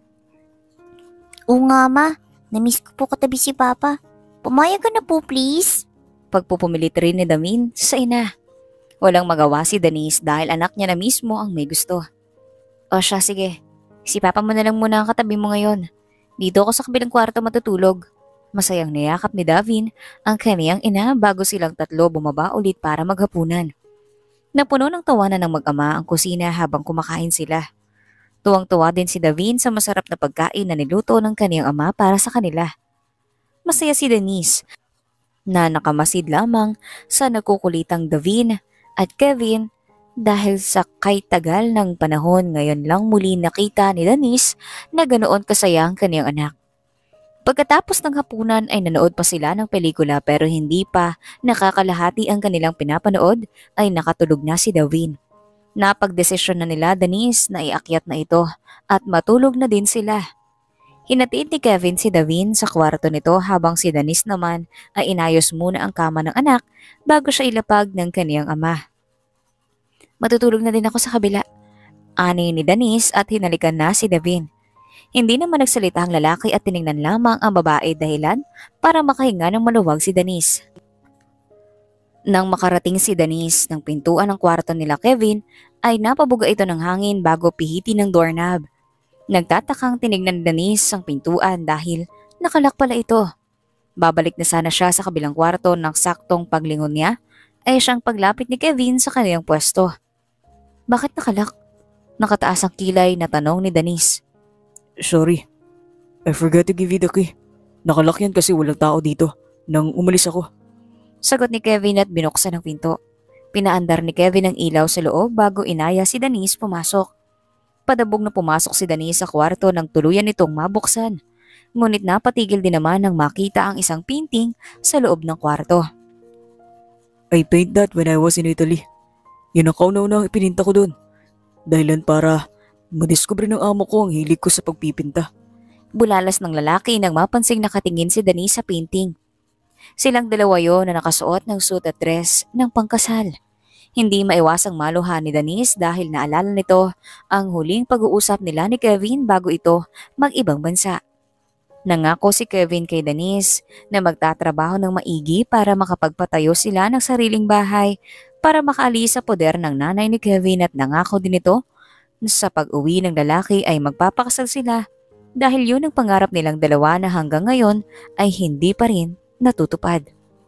[SPEAKER 3] Oo nga ma, namiss ko po katabi si Papa. Pumayag ka na po please.
[SPEAKER 1] Pagpupumilit rin ni Damin sa ina. Walang magawa si Denise dahil anak niya na mismo ang may gusto. O siya, sige. Si Papa mo na lang muna ang katabi mo ngayon. Dito ako sa kabilang kwarto matutulog. Masayang niyakap ni Davin ang kaniyang ina bago silang tatlo bumaba ulit para maghapunan. Napuno ng tawanan ng mag-ama ang kusina habang kumakain sila. Tuwang-tuwa din si Davin sa masarap na pagkain na niluto ng kaniyang ama para sa kanila. Masaya si Denise na nakamasid lamang sa nagkukulitang Davin at Kevin dahil sa kay tagal ng panahon ngayon lang muli nakita ni Denise na ganoon kasaya ang kaniyang anak. Pagkatapos ng hapunan ay nanood pa sila ng pelikula pero hindi pa nakakalahati ang kanilang pinapanood ay nakatulog na si Davin. Napagdesisyon na nila Denise na iakyat na ito at matulog na din sila. Hinatid ni Kevin si Davin sa kwarto nito habang si Denise naman ay inayos muna ang kama ng anak bago siya ilapag ng kaniyang ama. Matutulog na din ako sa kabila. Ani ni Denise at hinalikan na si Davin. Hindi naman nagsalita ang lalaki at tiningnan lamang ang babae dahilan para makahinga ng maluwag si Denise. Nang makarating si Denise ng pintuan ng kwarto nila Kevin ay napabuga ito ng hangin bago pihitin ng doorknob. Nagtatakang tinignan ni Denise ang pintuan dahil nakalak pala ito. Babalik na sana siya sa kabilang kwarto nang saktong paglingon niya ay siyang paglapit ni Kevin sa kanyang pwesto. Bakit nakalak? Nakataas ang kilay na tanong ni Denise.
[SPEAKER 2] Sorry, I forgot to give you the key. Nakalak yan kasi walang tao dito nang umalis ako.
[SPEAKER 1] Sagot ni Kevin at binuksan ang pinto. Pinaandar ni Kevin ang ilaw sa loob bago inaya si Denise pumasok. Padabog na pumasok si Denise sa kwarto nang tuluyan nitong mabuksan. Ngunit napatigil din naman nang makita ang isang painting sa loob ng kwarto.
[SPEAKER 2] I paint that when I was in Italy. Yun ang kauna-unang ipininta ko doon. Dahilan para madiskubre ng amo ko ang hilig ko sa pagpipinta.
[SPEAKER 1] Bulalas ng lalaki nang mapansing nakatingin si Denise sa painting. Silang dalawa yon na nakasuot ng suit at dress ng pangkasal. Hindi maiwasang maluha ni Denise dahil naalala nito ang huling pag-uusap nila ni Kevin bago ito mag-ibang bansa. Nangako si Kevin kay Denise na magtatrabaho ng maigi para makapagpatayo sila ng sariling bahay para makaalis sa poder ng nanay ni Kevin at nangako din ito sa pag-uwi ng lalaki ay magpapakasal sila dahil yun ang pangarap nilang dalawa na hanggang ngayon ay hindi pa rin natutupad.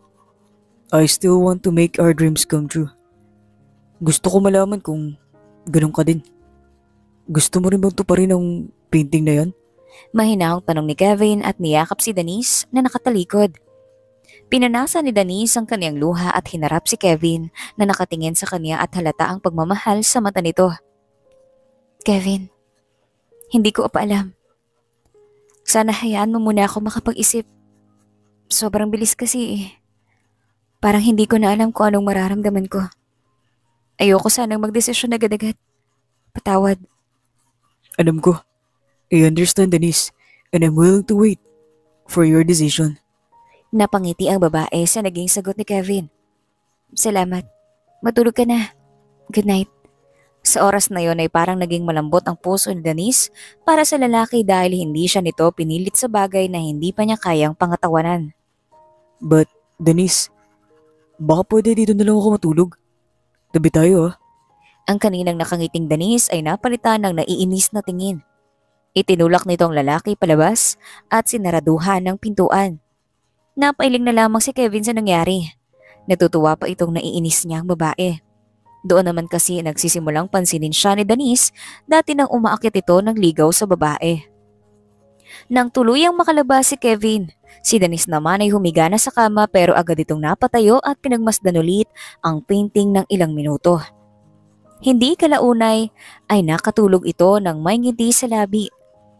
[SPEAKER 2] I still want to make our dreams come true. Gusto ko malaman kung ganun ka din. Gusto mo rin bang tuparin ang painting na yan?
[SPEAKER 1] Mahinahong tanong ni Kevin at niyakap si Denise na nakatalikod. Pinanasa ni Denise ang kaniyang luha at hinarap si Kevin na nakatingin sa kanya at halata ang pagmamahal sa mata nito. Kevin, hindi ko pa alam. Sana hayaan mo muna ako makapag-isip. Sobrang bilis kasi eh. Parang hindi ko na alam kung anong mararamdaman ko. Ayoko sanang magdesisyon agad-agad. Patawad.
[SPEAKER 2] Alam ko. I understand, Denise, and I'm willing to wait for your decision.
[SPEAKER 1] Napangiti ang babae sa naging sagot ni Kevin. Salamat. Matulog ka na. Good night. Sa oras na yon ay parang naging malambot ang puso ni Denise para sa lalaki dahil hindi siya nito pinilit sa bagay na hindi pa niya kayang pangatawanan.
[SPEAKER 2] But, Denise, baka pwede dito na lang ako matulog. Tabi tayo ah.
[SPEAKER 1] Ang kaninang nakangiting Denise ay napalitan ng naiinis na tingin. Itinulak nito ang lalaki palabas at sinaraduhan ng pintuan. Napailing na lamang si Kevin sa nangyari. Natutuwa pa itong naiinis niyang babae. Doon naman kasi nagsisimulang pansinin siya ni Denise dati nang umaakyat ito ng ligaw sa babae. Nang tuluyang makalabas si Kevin, si Denise naman ay humiga na sa kama pero agad itong napatayo at pinagmasdan ulit ang painting ng ilang minuto. Hindi kalaunay ay nakatulog ito ng may ngiti sa labi.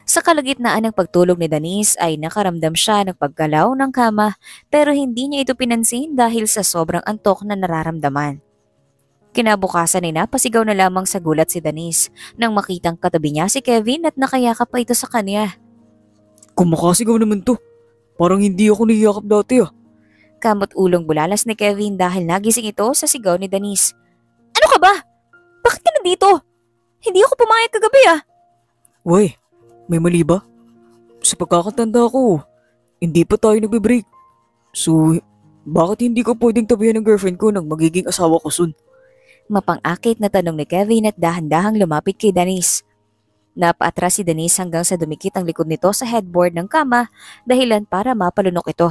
[SPEAKER 1] Sa kalagitnaan ng pagtulog ni Denise ay nakaramdam siya ng paggalaw ng kama pero hindi niya ito pinansin dahil sa sobrang antok na nararamdaman. Kinabukasan ay napasigaw na lamang sa gulat si Denise nang makitang katabi niya si Kevin at nakayakap pa ito sa kanya.
[SPEAKER 2] Kumakasigaw naman to. Parang hindi ako niyakap dati ah.
[SPEAKER 1] Kamot ulong bulalas ni Kevin dahil nagising ito sa sigaw ni Denise. Ano ka ba? Bakit ka nandito? Hindi ako pumayag kagabi ah.
[SPEAKER 2] Why? May mali ba? Sa pagkakatanda ko, hindi pa tayo nagbe-break. So, bakit hindi ko pwedeng tabihan ng girlfriend ko nang magiging asawa ko soon?
[SPEAKER 1] Mapang-akit na tanong ni Kevin at dahan-dahang lumapit kay Denise. Napaatras si Denise hanggang sa dumikit ang likod nito sa headboard ng kama dahilan para mapalunok ito.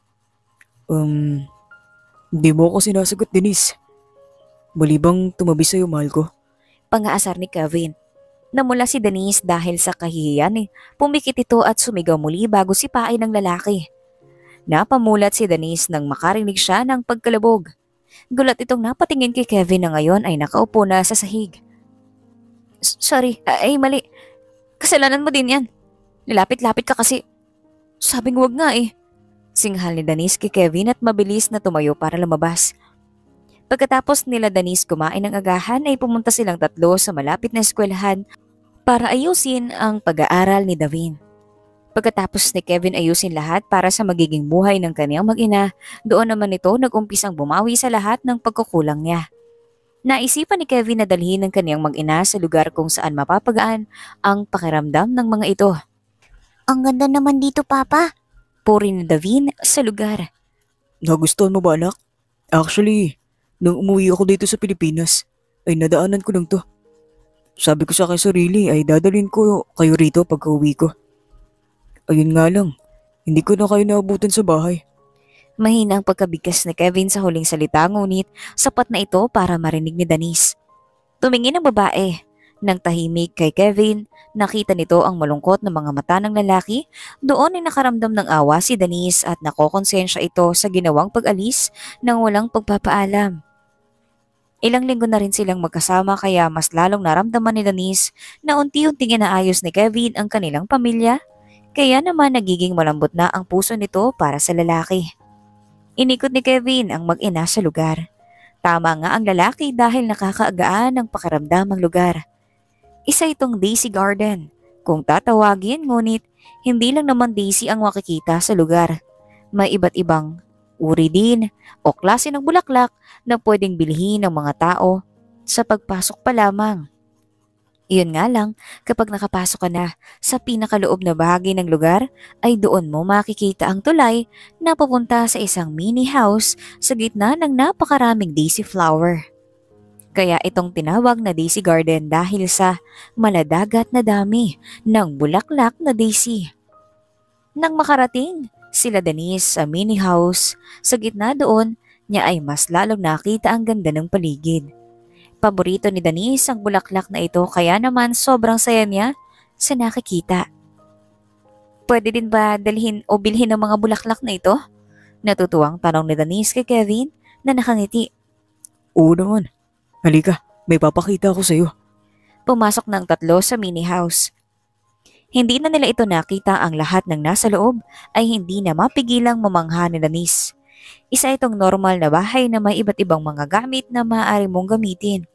[SPEAKER 2] Hindi mo ako sinasagot, Denise. Mali bang tumabi sa'yo, mahal ko?
[SPEAKER 1] Pangaasar ni Kevin. Namula si Denise dahil sa kahihiyan pumikit ito at sumigaw muli bago sipain ng lalaki. Napamulat si Denise nang makarinig siya ng pagkalabog. Gulat itong napatingin kay Kevin na ngayon ay nakaupo na sa sahig. Sorry, ay mali. Kasalanan mo din yan. Nilapit-lapit ka kasi. Sabing wag nga eh. Singhal ni Denise kay Kevin at mabilis na tumayo para lumabas. Pagkatapos nila Denise kumain ng agahan ay pumunta silang tatlo sa malapit na eskwelahan para ayusin ang pag-aaral ni Davin. Pagkatapos ni Kevin ayusin lahat para sa magiging buhay ng kaniyang mag-ina, doon naman ito nag-umpisang bumawi sa lahat ng pagkukulang niya. Naisipan ni Kevin na dalhin ng kaniyang mag-ina sa lugar kung saan mapapagaan ang pakiramdam ng mga ito.
[SPEAKER 3] Ang ganda naman dito, Papa.
[SPEAKER 1] Puri ni Davin sa lugar.
[SPEAKER 2] Nagustuhan mo ba, anak? Actually, nung umuwi ako dito sa Pilipinas, ay nadaanan ko lang to. Sabi ko sa aking sarili ay dadalhin ko kayo rito pagka uwi ko. Ayun nga lang, hindi ko na kayo naabutan sa bahay.
[SPEAKER 1] Mahina ang pagkabigkas ni Kevin sa huling salita ngunit sapat na ito para marinig ni Denise. Tumingin ang babae. Nang tahimik kay Kevin, nakita nito ang malungkot na mga mata ng lalaki. Doon ay nakaramdam ng awa si Denise at nakokonsensya ito sa ginawang pag-alis nang walang pagpapaalam. Ilang linggo na rin silang magkasama kaya mas lalong naramdaman ni Denise na unti-unting inaayos ni Kevin ang kanilang pamilya. Kaya naman nagiging malambot na ang puso nito para sa lalaki. Inikot ni Kevin ang mag-ina sa lugar. Tama nga ang lalaki dahil nakakaagaan ng pakiramdam ang lugar. Isa itong Daisy Garden. Kung tatawagin ngunit hindi lang naman Daisy ang makikita sa lugar. May iba't ibang uri din o klase ng bulaklak na pwedeng bilhin ng mga tao sa pagpasok pa lamang. Iyon nga lang, kapag nakapasok ka na sa pinakaloob na bahagi ng lugar, ay doon mo makikita ang tulay na papunta sa isang mini house sa gitna ng napakaraming daisy flower. Kaya itong tinawag na Daisy Garden dahil sa maladagat na dami ng bulaklak na daisy. Nang makarating sila Denise sa mini house, sa gitna doon niya ay mas lalong nakita ang ganda ng paligid. Paborito ni Denise ang bulaklak na ito kaya naman sobrang saya niya sa nakikita. Pwede din ba dalhin o bilhin ang mga bulaklak na ito? Natutuwang tanong ni Denise kay Kevin na nakangiti.
[SPEAKER 2] Oo naman. Halika, may papakita ako sa'yo.
[SPEAKER 1] Pumasok ng tatlo sa mini house. Hindi na nila ito nakita ang lahat ng nasa loob ay hindi na mapigilang mamangha ni Denise. Isa itong normal na bahay na may iba't ibang mga gamit na maaari mong gamitin.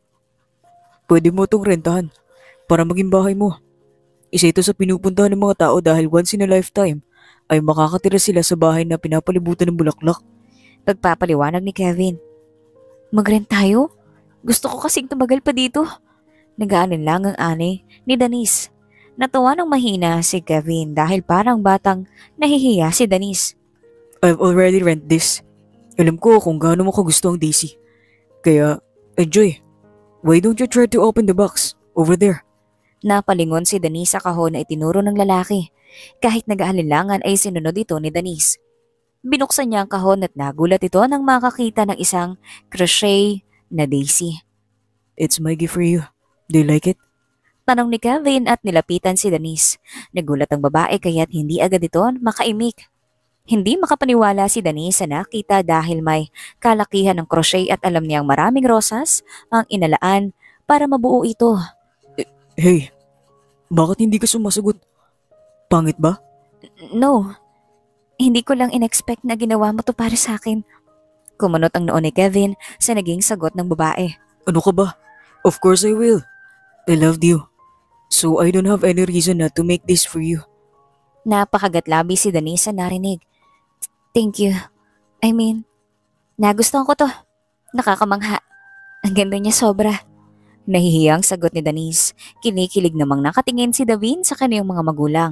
[SPEAKER 2] Pwede mo itong rentahan para maging bahay mo. Isa ito sa pinupuntahan ng mga tao dahil once in a lifetime ay makakatira sila sa bahay na pinapalibutan ng bulaklak.
[SPEAKER 1] Pagpapaliwanag ni Kevin. Mag-rent tayo? Gusto ko kasing tumagal pa dito. Nag-aanin lang ang ani ni Denise. Natuwa ng mahina si Kevin dahil parang batang nahihiya si Denise.
[SPEAKER 2] I've already rent this. Alam ko kung gaano mo kagusto ang Daisy. Kaya, enjoy. Why don't you try to open the box over there?
[SPEAKER 1] Napalingon si Denise sa kahon na itinuro ng lalaki. Kahit nag-aalinlangan ay sinunod ito ni Denise. Binuksan niya ang kahon at nagulat ito nang makakita ng isang crochet na daisy.
[SPEAKER 2] It's my gift for you. Do you like it?
[SPEAKER 1] Tanong ni Kevin at nilapitan si Denise. Nagulat ang babae kaya't hindi agad ito makaimik. Hindi makapaniwala si Denise sa nakita dahil may kalakihan ng crochet at alam niyang maraming rosas ang inalaan para mabuo ito.
[SPEAKER 2] Hey, Bakit hindi ka sumasagot? Pangit ba?
[SPEAKER 1] No, hindi ko lang in-expect na ginawa mo to para sa akin. Kumunot ang noo ni Kevin sa naging sagot ng babae.
[SPEAKER 2] Ano ka ba? Of course I will. I loved you. So I don't have any reason not to make this for you.
[SPEAKER 1] Napakagatlabi si Denise sa narinig. Thank you. I mean, nagustuhan ko to. Nakakamangha. Ang ganda niya sobra. Nahihiyang sagot ni Denise. Kinikilig namang nakatingin si Davin sa kaniyang mga magulang.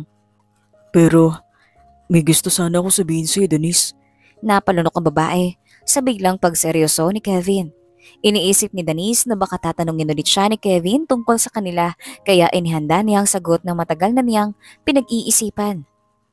[SPEAKER 2] Pero may gusto sana ako sabihin sa'yo, Denise.
[SPEAKER 1] Napalunok ang babae sa biglang pagseryoso ni Kevin. Iniisip ni Denise na baka tatanungin ulit siya ni Kevin tungkol sa kanila kaya inihanda niya ang sagot na matagal na niyang pinag-iisipan.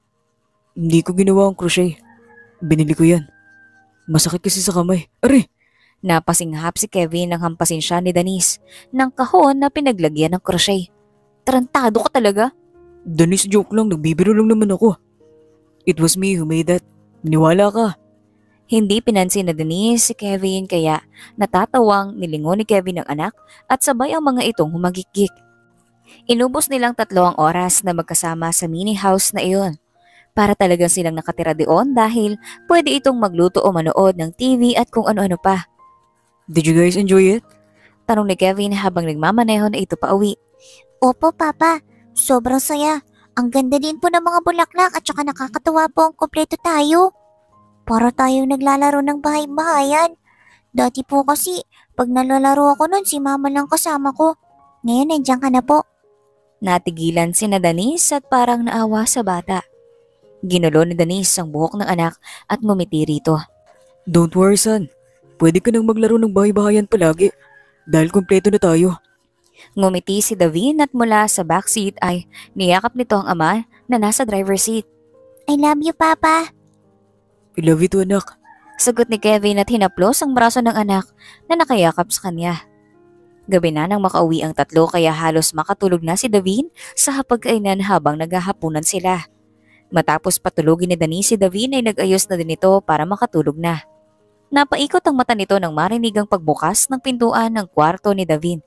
[SPEAKER 2] Hindi ko ginawa ang crochet. Binili ko yan. Masakit kasi sa kamay. Are!
[SPEAKER 1] Napasinghap si Kevin nang hampasin siya ni Denise ng kahon na pinaglagyan ng crochet. Tarantado ka talaga?
[SPEAKER 2] Denise, joke lang. Nagbibiro lang naman ako. It was me who made that. Niwala ka.
[SPEAKER 1] Hindi pinansin na Denise si Kevin kaya natatawang nilingon ni Kevin ang anak at sabay ang mga itong humagikik. Inubos nilang 3 ang oras na magkasama sa mini house na iyon. Para talagang silang nakatira doon dahil pwede itong magluto o manood ng TV at kung ano-ano pa.
[SPEAKER 2] Did you guys enjoy it?
[SPEAKER 1] Tanong ni Kevin habang nagmamaneho na ito pa uwi.
[SPEAKER 3] Opo, Papa. Sobrang saya. Ang ganda din po ng mga bulaklak at saka nakakatawa po ang kumpleto tayo. Para tayong naglalaro ng bahay-bahayan. Dati po kasi, pag nalalaro ako nun, si Mama lang kasama ko. Ngayon, nandiyan ka na po.
[SPEAKER 1] Natigilan si Denise at parang naawa sa bata. Ginulo ni Denise ang buhok ng anak at ngumiti rito.
[SPEAKER 2] Don't worry, son. Pwede ka nang maglaro ng bahay-bahayan palagi. Dahil kumpleto na tayo.
[SPEAKER 1] Ngumiti si Davin at mula sa backseat ay niyakap nito ang ama na nasa driver's seat.
[SPEAKER 3] I love you, Papa.
[SPEAKER 2] I love you too, anak.
[SPEAKER 1] Sagot ni Kevin at hinaplos ang braso ng anak na nakayakap sa kanya. Gabi na nang makauwi ang tatlo kaya halos makatulog na si Davin sa hapagkainan habang naghahapunan sila. Matapos patulogin ni Denise si Davin ay nag-ayos na din ito para makatulog na. Napaikot ang mata nito nang marinig ang pagbukas ng pintuan ng kwarto ni Davin.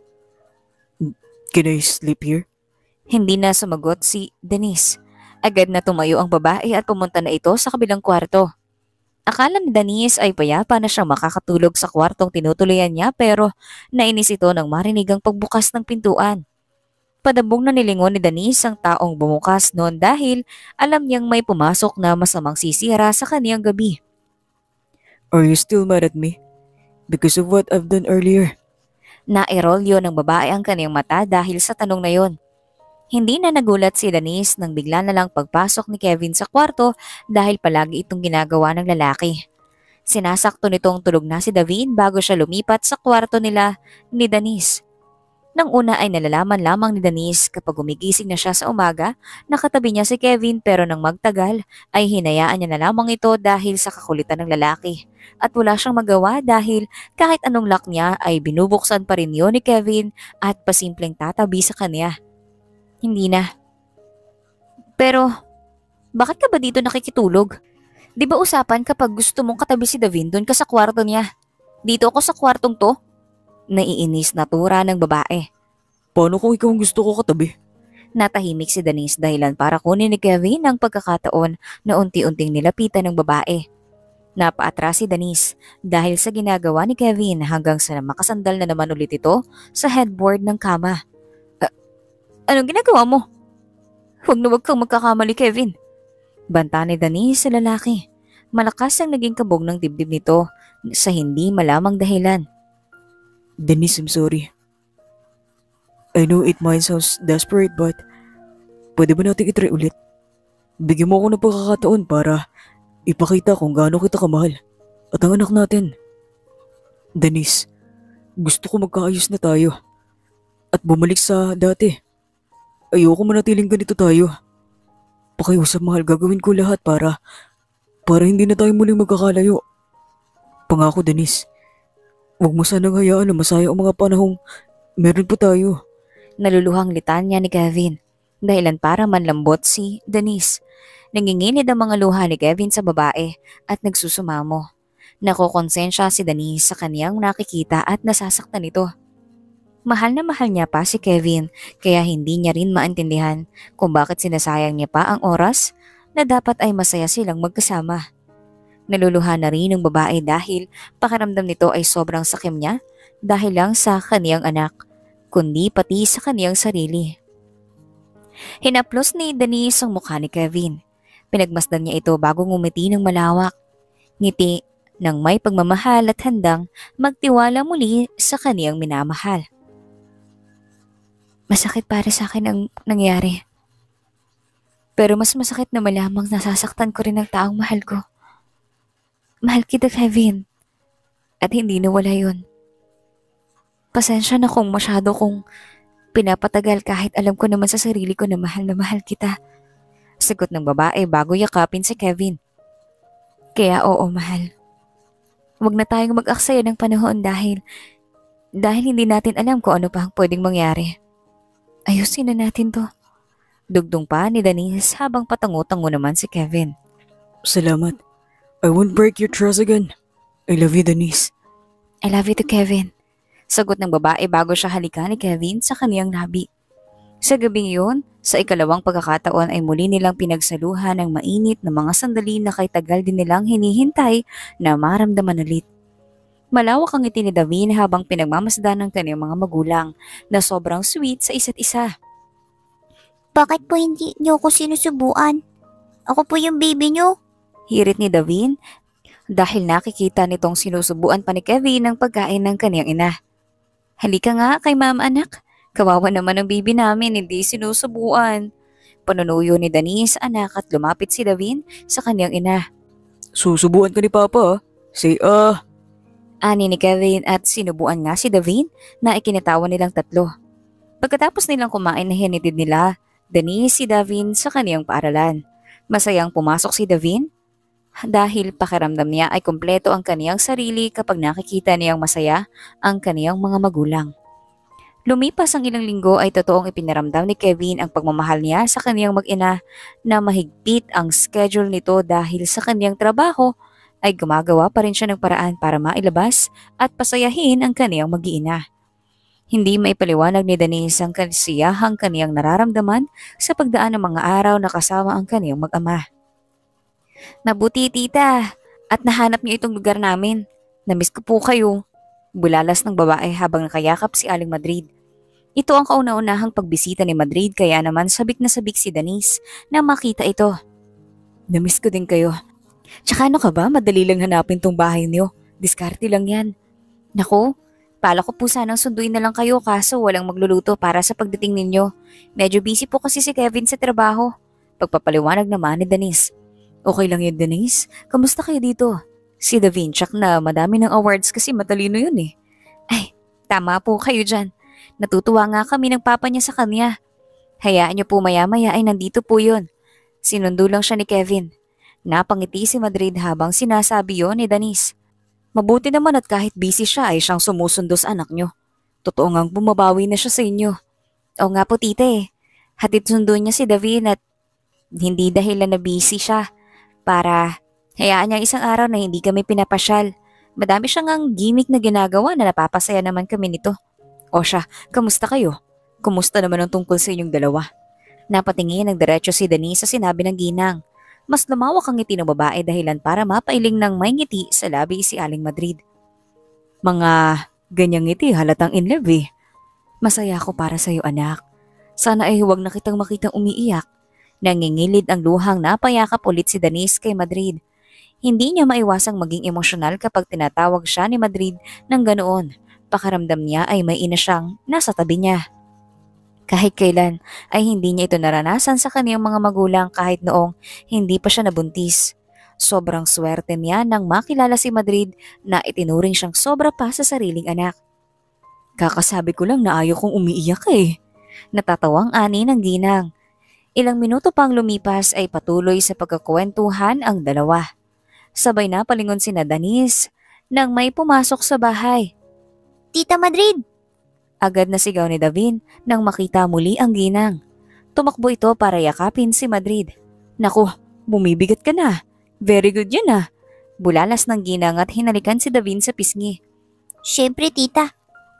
[SPEAKER 2] Can I sleep here?
[SPEAKER 1] Hindi na sumagot si Denise. Agad na tumayo ang babae at pumunta na ito sa kabilang kwarto. Akala ni Denise ay payapa na siyang makakatulog sa kwartong tinutuluyan niya pero nainis ito nang marinig ang pagbukas ng pintuan. Padabong na nilingon ni Denise ang taong bumukas noon dahil alam niyang may pumasok na masamang sisira sa kaniyang gabi.
[SPEAKER 2] Are you still mad at me? Because of what I've done earlier?
[SPEAKER 1] Nairolyo ng babae ang kaniyang mata dahil sa tanong na yon. Hindi na nagulat si Denise nang bigla na lang pagpasok ni Kevin sa kwarto dahil palagi itong ginagawa ng lalaki. Sinasakto nitong tulog na si Davin bago siya lumipat sa kwarto nila ni Denise. Nang una ay nalalaman lamang ni Denise kapag gumigising na siya sa umaga, nakatabi niya si Kevin pero nang magtagal ay hinayaan niya na lamang ito dahil sa kakulitan ng lalaki. At wala siyang magawa dahil kahit anong lock niya ay binubuksan pa rin yun ni Kevin at pasimpleng tatabi sa kanya. Hindi na. Pero, bakit ka ba dito nakikitulog? Di ba usapan kapag gusto mong katabi si Davin doon ka sa kwarto niya? Dito ako sa kwartong to? Naiinis na tura ng babae.
[SPEAKER 2] Paano kung ikaw ang gusto ko katabi?
[SPEAKER 1] Natahimik si Denise dahilan para kunin ni Kevin ang pagkakataon na unti-unting nilapitan ng babae. Napaatras si Denise dahil sa ginagawa ni Kevin hanggang sa makasandal na naman ulit ito sa headboard ng kama. Anong ginagawa mo? Huwag na huwag kang magkakamali, Kevin. Banta ni Denise sa lalaki. Malakas ang naging kabog ng dibdib nito sa hindi malamang dahilan.
[SPEAKER 2] Denise, I'm sorry. I know it might sound desperate but pwede ba natin itry ulit? Bigyan mo ako ng pagkakataon para ipakita kung gaano kita kamahal at ang anak natin. Denise, gusto ko magkaayos na tayo at bumalik sa dati. Ayoko manatiling ganito tayo. Pakiusap, mahal, gagawin ko lahat para hindi na tayo muling magkakalayo. Pangako, Denise. Huwag mo sanang hayaan na masaya ang mga panahong meron pa tayo.
[SPEAKER 1] Naluluhang litanya ni Kevin. Dahilan para manlambot si Denise. Nanginginid ang mga luha ni Kevin sa babae at nagsusumamo. Nakokonsensya si Denise sa kaniyang nakikita at nasasaktan ito. Mahal na mahal niya pa si Kevin kaya hindi niya rin maintindihan kung bakit sinasayang niya pa ang oras na dapat ay masaya silang magkasama. Naluluha na rin ng babae dahil pakiramdam nito ay sobrang sakim niya dahil lang sa kaniyang anak, kundi pati sa kaniyang sarili. Hinaplos ni Denise ang mukha ni Kevin. Pinagmasdan niya ito bago ngumiti ng malawak. Ngiti ng may pagmamahal at handang magtiwala muli sa kaniyang minamahal. Masakit para sa akin ang nangyari. Pero mas masakit na malamang nasasaktan ko rin ang taong mahal ko. Mahal kita, Kevin. At hindi nawala yun. Pasensya na kung masyado kong pinapatagal kahit alam ko naman sa sarili ko na mahal kita. Sagot ng babae bago yakapin si Kevin. Kaya oo, mahal. Huwag na tayong mag-aksaya ng panahon dahil hindi natin alam kung ano pa ang pwedeng mangyari. Ayusin na natin to. Dugdong pa ni Denise habang patango-tango naman si Kevin.
[SPEAKER 2] Salamat. I won't break your trust again. I love you, Denise.
[SPEAKER 1] I love you too, Kevin. Sagot ng babae bago siya halikan ni Kevin sa kaniyang labi. Sa gabing yun, sa ikalawang pagkakataon ay muli nilang pinagsaluhan ng mainit na mga sandali na kay tagal din nilang hinihintay na maramdaman ulit. Malawak ang ngiti ni Davin habang pinagmamasdan ng kaniyang mga magulang na sobrang sweet sa isa't isa.
[SPEAKER 3] Bakit po hindi niyo ako sinusubuan? Ako po yung baby niyo.
[SPEAKER 1] Hirit ni Davin dahil nakikita nitong sinusubuan pa ni Kevin ang pagkain ng kaniyang ina. Halika nga kay mama anak, kawawa naman ang baby namin hindi sinusubuan. Panunuyo ni Denise anak at lumapit si Davin sa kaniyang ina.
[SPEAKER 2] Susubuan ka ni Papa, ah. Say
[SPEAKER 1] Ani ni Kevin at sinubuan nga si Davin na ikinitawan nilang tatlo. Pagkatapos nilang kumain na hinitid nila, Denise si Davin sa kaniyang paaralan. Masayang pumasok si Davin dahil pakiramdam niya ay kumpleto ang kaniyang sarili kapag nakikita niyang masaya ang kaniyang mga magulang. Lumipas ang ilang linggo ay totoong ipinaramdam ni Kevin ang pagmamahal niya sa kaniyang mag-ina na mahigpit ang schedule nito dahil sa kaniyang trabaho ay gumagawa pa rin siya ng paraan para mailabas at pasayahin ang kaniyang mag-iina. Hindi maipaliwanag ni Denise ang kasiyahang kaniyang nararamdaman sa pagdaan ng mga araw na kasama ang kaniyang mag-ama. Mabuti tita, at nahanap niyo itong lugar namin. Namiss ko po kayo. Bulalas ng babae habang nakayakap si Aling Madrid. Ito ang kauna-unahang pagbisita ni Madrid kaya naman sabik na sabik si Denise na makita ito. Namiss ko din kayo. Tsaka ano ka ba? Madali lang hanapin tong bahay niyo. Diskarte lang yan. Naku, pala ko po sanang sunduin na lang kayo kaso walang magluluto para sa pagdating ninyo. Medyo busy po kasi si Kevin sa trabaho. Pagpapaliwanag naman ni Denise. Okay lang yun, Denise. Kamusta kayo dito? Si Davin tsak na madami ng awards kasi matalino yun eh. Ay, tama po kayo dyan. Natutuwa nga kami ng papa niya sa kanya. Hayaan niyo po maya-maya ay nandito po yun. Sinundo lang siya ni Kevin. Napangiti si Madrid habang sinasabi yon ni Denise. Mabuti naman at kahit busy siya ay siyang sumusundo sa anak niyo. Totoo ngang bumabawi na siya sa inyo. O nga po tite, hatid sundo niya si Davin at hindi dahilan na busy siya. Para hayaan niya isang araw na hindi kami pinapasyal. Madami siyang ang gimmick na ginagawa na napapasaya naman kami nito. O siya, kamusta kayo? Kumusta naman ang tungkol sa inyong dalawa? Napatingin ng diretso si Denise sa sinabi ng ginang. Mas lumawak ang ngiti ng babae dahilan para mapailing ng may ngiti sa labi si Aling Madrid. Mga ganyang ngiti halatang in love eh. Masaya ako para sa iyo anak. Sana ay huwag na kitang makitang umiiyak. Nangingilid ang luhang napayakap ulit si Denise kay Madrid. Hindi niya maiwasang maging emosyonal kapag tinatawag siya ni Madrid ng ganoon. Pakaramdam niya ay may ina siyang nasa tabi niya. Kahit kailan ay hindi niya ito naranasan sa kaniyang mga magulang kahit noong hindi pa siya nabuntis. Sobrang swerte niya nang makilala si Madrid na itinuring siyang sobra pa sa sariling anak. Kakasabi ko lang na ayaw kong umiiyak eh. Natatawang ani ng ginang. Ilang minuto pang lumipas ay patuloy sa pagkakwentuhan ang dalawa. Sabay na palingon sina Denise nang may pumasok sa bahay.
[SPEAKER 3] Tita Madrid!
[SPEAKER 1] Agad na sigaw ni Davin nang makita muli ang ginang. Tumakbo ito para yakapin si Madrid. Naku, bumibigat ka na. Very good yan ah. Bulalas ng ginang at hinalikan si Davin sa pisngi.
[SPEAKER 3] Siyempre tita.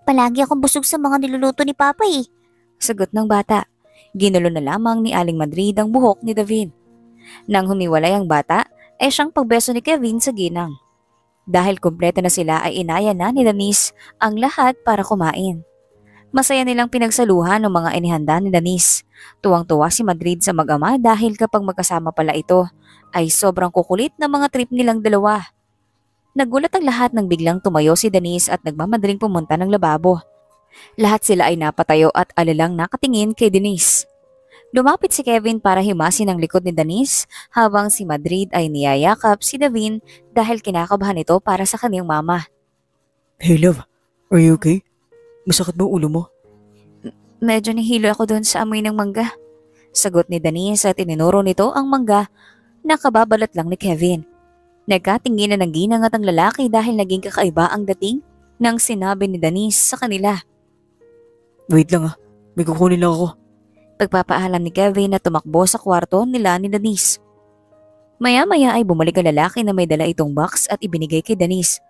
[SPEAKER 3] Palagi akong busog sa mga niluluto ni Papa eh.
[SPEAKER 1] Sagot ng bata. Ginulo na lamang ni Aling Madrid ang buhok ni David. Nang humiwalay ang bata, ay siyang pagbeso ni Kevin sa ginang. Dahil kumpleto na sila ay inaya na ni Denise ang lahat para kumain. Masaya nilang pinagsaluhan ng mga inihanda ni Denise. Tuwang-tuwa si Madrid sa mag-ama dahil kapag magkasama pala ito, ay sobrang kukulit na mga trip nilang dalawa. Nagulat ang lahat nang biglang tumayo si Denise at nagmamadaling pumunta ng lababo. Lahat sila ay napatayo at alalang nakatingin kay Denise. Lumapit si Kevin para himasin ang likod ni Denise habang si Madrid ay niyayakap si Davin dahil kinakabahan ito para sa kanyang mama.
[SPEAKER 2] Hey love, are you okay? Masakit ba ang ulo mo?
[SPEAKER 1] Medyo nahilo ako doon sa amoy ng mangga. Sagot ni Denise at ininuro nito ang mangga na kababalat lang ni Kevin. Nagkatinginan ng ginang at ang lalaki dahil naging kakaiba ang dating nang sinabi ni Denise sa kanila.
[SPEAKER 2] Wait lang may kukunin lang ako.
[SPEAKER 1] Pagpapaalam ni Kevin na tumakbo sa kwarto nila ni Denise. Maya-maya ay bumalik ang lalaki na may dala itong box at ibinigay kay Denise.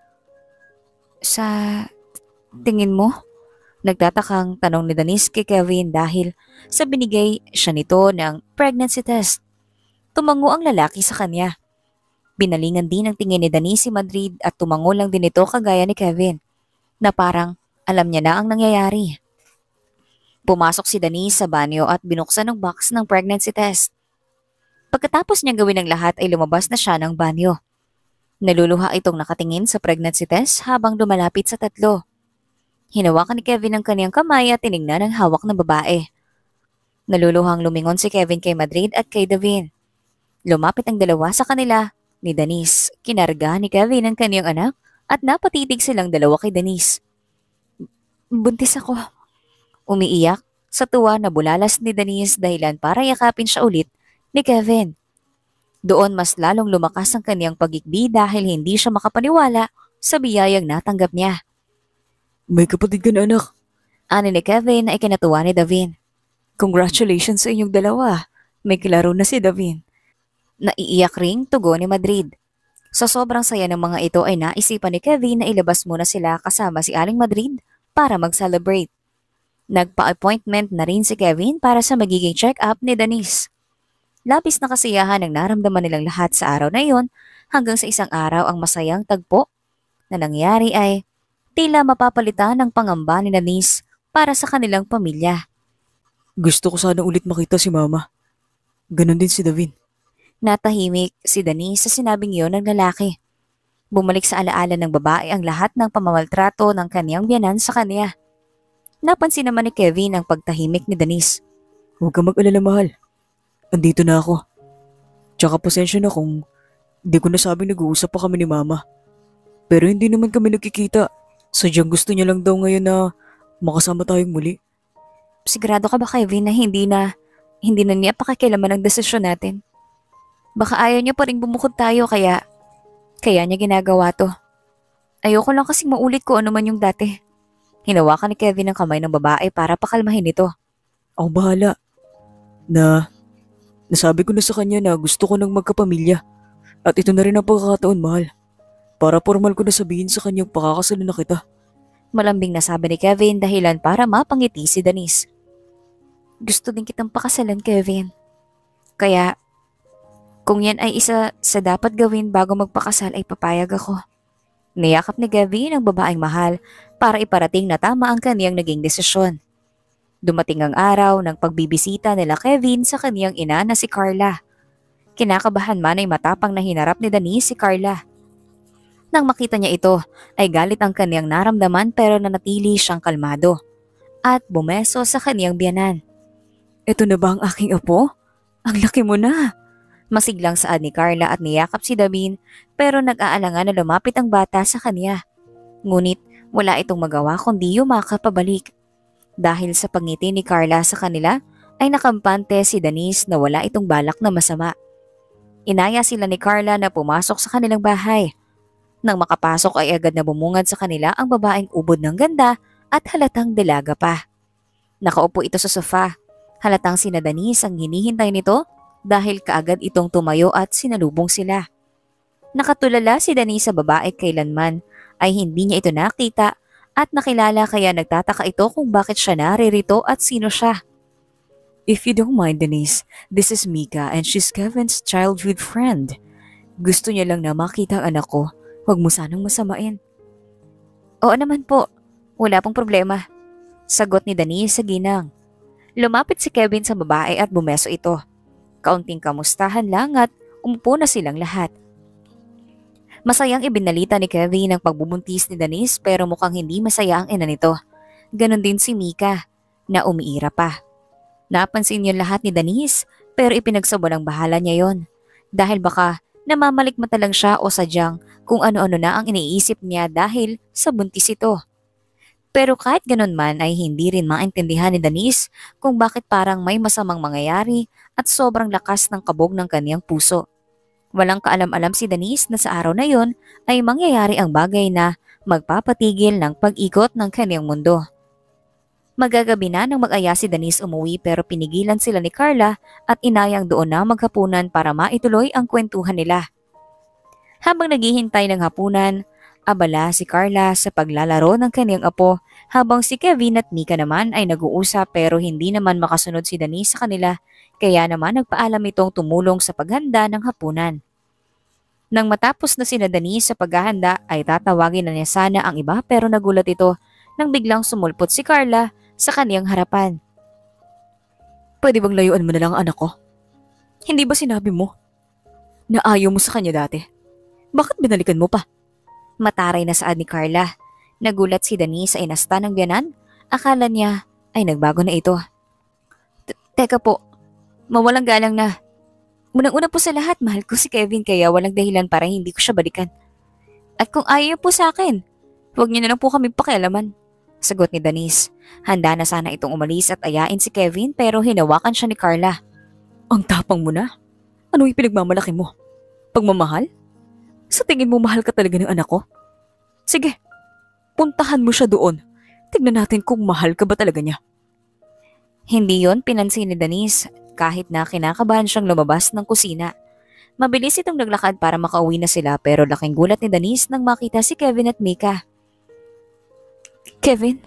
[SPEAKER 1] Sa tingin mo? Nagtatakang tanong ni Denise kay Kevin dahil sa binigay siya nito ng pregnancy test. Tumango ang lalaki sa kanya. Binalingan din ang tingin ni Denise si Madrid at tumango lang din ito kagaya ni Kevin na parang alam niya na ang nangyayari. Pumasok si Denise sa banyo at binuksan ang box ng pregnancy test. Pagkatapos niyang gawin ang lahat ay lumabas na siya ng banyo. Naluluha itong nakatingin sa pregnancy test habang lumalapit sa tatlo. Hinawakan ni Kevin ang kaniyang kamay at tinignan ang hawak ng babae. Naluluhang lumingon si Kevin kay Madrid at kay Davin. Lumapit ang dalawa sa kanila ni Denise. Kinarga ni Kevin ang kaniyang anak at napatitig silang dalawa kay Denise. Buntis ako. Umiiyak sa tuwa na bulalas ni Denise dahilan para yakapin siya ulit ni Kevin. Doon mas lalong lumakas ang kaniyang pagikbi dahil hindi siya makapaniwala sa biyayang natanggap niya.
[SPEAKER 2] May kapatid ka na anak.
[SPEAKER 1] Ani ni Kevin ay kinatuwa ni Davin. Congratulations sa inyong dalawa. May kilaro na si Davin. Naiiyak ring tugon ni Madrid. Sa sobrang saya ng mga ito ay naisipan ni Kevin na ilabas muna sila kasama si Aling Madrid para mag-celebrate. Nagpa-appointment na rin si Kevin para sa magiging check-up ni Denise. Labis na kasiyahan ang naramdaman nilang lahat sa araw na iyon hanggang sa isang araw ang masayang tagpo na nangyari ay tila mapapalitan ng pangamba ni Denise para sa kanilang pamilya.
[SPEAKER 2] Gusto ko sana ulit makita si mama. Ganon din si Davin.
[SPEAKER 1] Natahimik si Denise sa sinabing iyon ng lalaki. Bumalik sa alaala ng babae ang lahat ng pamamaltrato ng kaniyang biyanan sa kanya. Napansin naman ni Kevin ang pagtahimik ni Denise.
[SPEAKER 2] Huwag ka mag-alala mahal. Andito na ako. Tsaka pasensya na kung di ko nasabing nag-uusap pa kami ni mama. Pero hindi naman kami nagkikita. Sadyang gusto niya lang daw ngayon na makasama tayong muli.
[SPEAKER 1] Sigurado ka ba Kevin na hindi na niya pakikialaman ang desisyon natin? Baka ayaw niya pa rin bumukod tayo kaya niya ginagawa to. Ayoko lang kasing maulit ko ano man yung dati. Hinawakan ni Kevin ang kamay ng babae para pakalmahin ito.
[SPEAKER 2] Ako bahala. Nasabi ko na sa kanya na gusto ko ng magkapamilya. At ito na rin ang pagkakataon, mahal. Para formal ko na sabihin sa kanyang pakakasalan na kita.
[SPEAKER 1] Malambing na sabi ni Kevin dahilan para mapangiti si Denise. Gusto din kitang pakasalan, Kevin. Kaya, kung yan ay isa sa dapat gawin bago magpakasal ay papayag ako. Niyakap ni Kevin ang babaeng mahal para iparating na tama ang kaniyang naging desisyon. Dumating ang araw ng pagbibisita nila Kevin sa kaniyang ina na si Carla. Kinakabahan man ay matapang na hinarap ni Denise si Carla. Nang makita niya ito, ay galit ang kaniyang naramdaman pero nanatili siyang kalmado at bumeso sa kaniyang biyanan.
[SPEAKER 2] Ito na ba ang aking apo? Ang laki mo na!
[SPEAKER 1] Masiglang saad ni Carla at niyakap si Davin pero nag-aalangan na lumapit ang bata sa kanya. Ngunit wala itong magawa kundi yumakap pabalik. Dahil sa pangiti ni Carla sa kanila ay nakampante si Denise na wala itong balak na masama. Inaya sila ni Carla na pumasok sa kanilang bahay. Nang makapasok ay agad na bumungad sa kanila ang babaeng ubod ng ganda at halatang dalaga pa. Nakaupo ito sa sofa. Halatang sina Denise ang hinihintay nito dahil kaagad itong tumayo at sinalubong sila. Nakatulala si Denise sa babae kailanman ay hindi niya ito nakita at nakilala kaya nagtataka ito kung bakit siya naririto at sino siya.
[SPEAKER 2] If you don't mind, Denise, this is Mika and she's Kevin's childhood friend. Gusto niya lang na makita ang anak ko. Huwag mo sanang masamain.
[SPEAKER 1] Oo naman po, wala pong problema. Sagot ni Denise sa ginang. Lumapit si Kevin sa babae at bumeso ito. Kaunting kamustahan lang at umupo na silang lahat. Masayang ibinalita ni Kevin ang pagbubuntis ni Denise pero mukhang hindi masaya ang ina nito. Ganon din si Mika na umiira pa. Napansin yun lahat ni Denise pero ipinagsawalang bahala niya yon. Dahil baka namamalikmata lang siya o sadyang kung ano-ano na ang iniisip niya dahil sa buntis ito. Pero kahit ganon man ay hindi rin maintindihan ni Denise kung bakit parang may masamang mangyayari at sobrang lakas ng kabog ng kaniyang puso. Walang kaalam-alam si Denise na sa araw na yon ay mangyayari ang bagay na magpapatigil ng pag-ikot ng kaniyang mundo. Magagabi na nang mag-aya si Denise umuwi pero pinigilan sila ni Carla at inayang doon na maghapunan para maituloy ang kwentuhan nila. Habang naghihintay ng hapunan, abala si Carla sa paglalaro ng kaniyang apo habang si Kevin at Mika naman ay nag-uusap pero hindi naman makasunod si Denise sa kanila kaya naman nagpaalam itong tumulong sa paghanda ng hapunan. Nang matapos na sina Denise sa paghahanda ay tatawagin na niya sana ang iba pero nagulat ito nang biglang sumulpot si Carla sa kaniyang harapan.
[SPEAKER 2] Pwede bang layuan mo na lang ang anak ko? Hindi ba sinabi mo na ayaw mo sa kanya dati? Bakit binalikan mo pa?
[SPEAKER 1] Mataray na saad ni Carla. Nagulat si Denise sa inasta ng biyanan. Akala niya ay nagbago na ito. Teka po, mawalang galang na. Unang-una po sa lahat, mahal ko si Kevin kaya walang dahilan para hindi ko siya balikan. At kung ayaw po sa akin, huwag niyo na lang po kami pakialaman. Sagot ni Denise. Handa na sana itong umalis at ayain si Kevin pero hinawakan siya ni Carla.
[SPEAKER 2] Ang tapang mo na? Anong ipinagmamalaki mo? Pagmamahal? Sa tingin mo mahal ka talaga ng anak ko? Sige, puntahan mo siya doon. Tignan natin kung mahal ka ba talaga niya.
[SPEAKER 1] Hindi yon pinansin ni Denise kahit na kinakabahan siyang lumabas ng kusina. Mabilis itong naglakad para makauwi na sila pero laking gulat ni Denise nang makita si Kevin at Mika.
[SPEAKER 2] Kevin?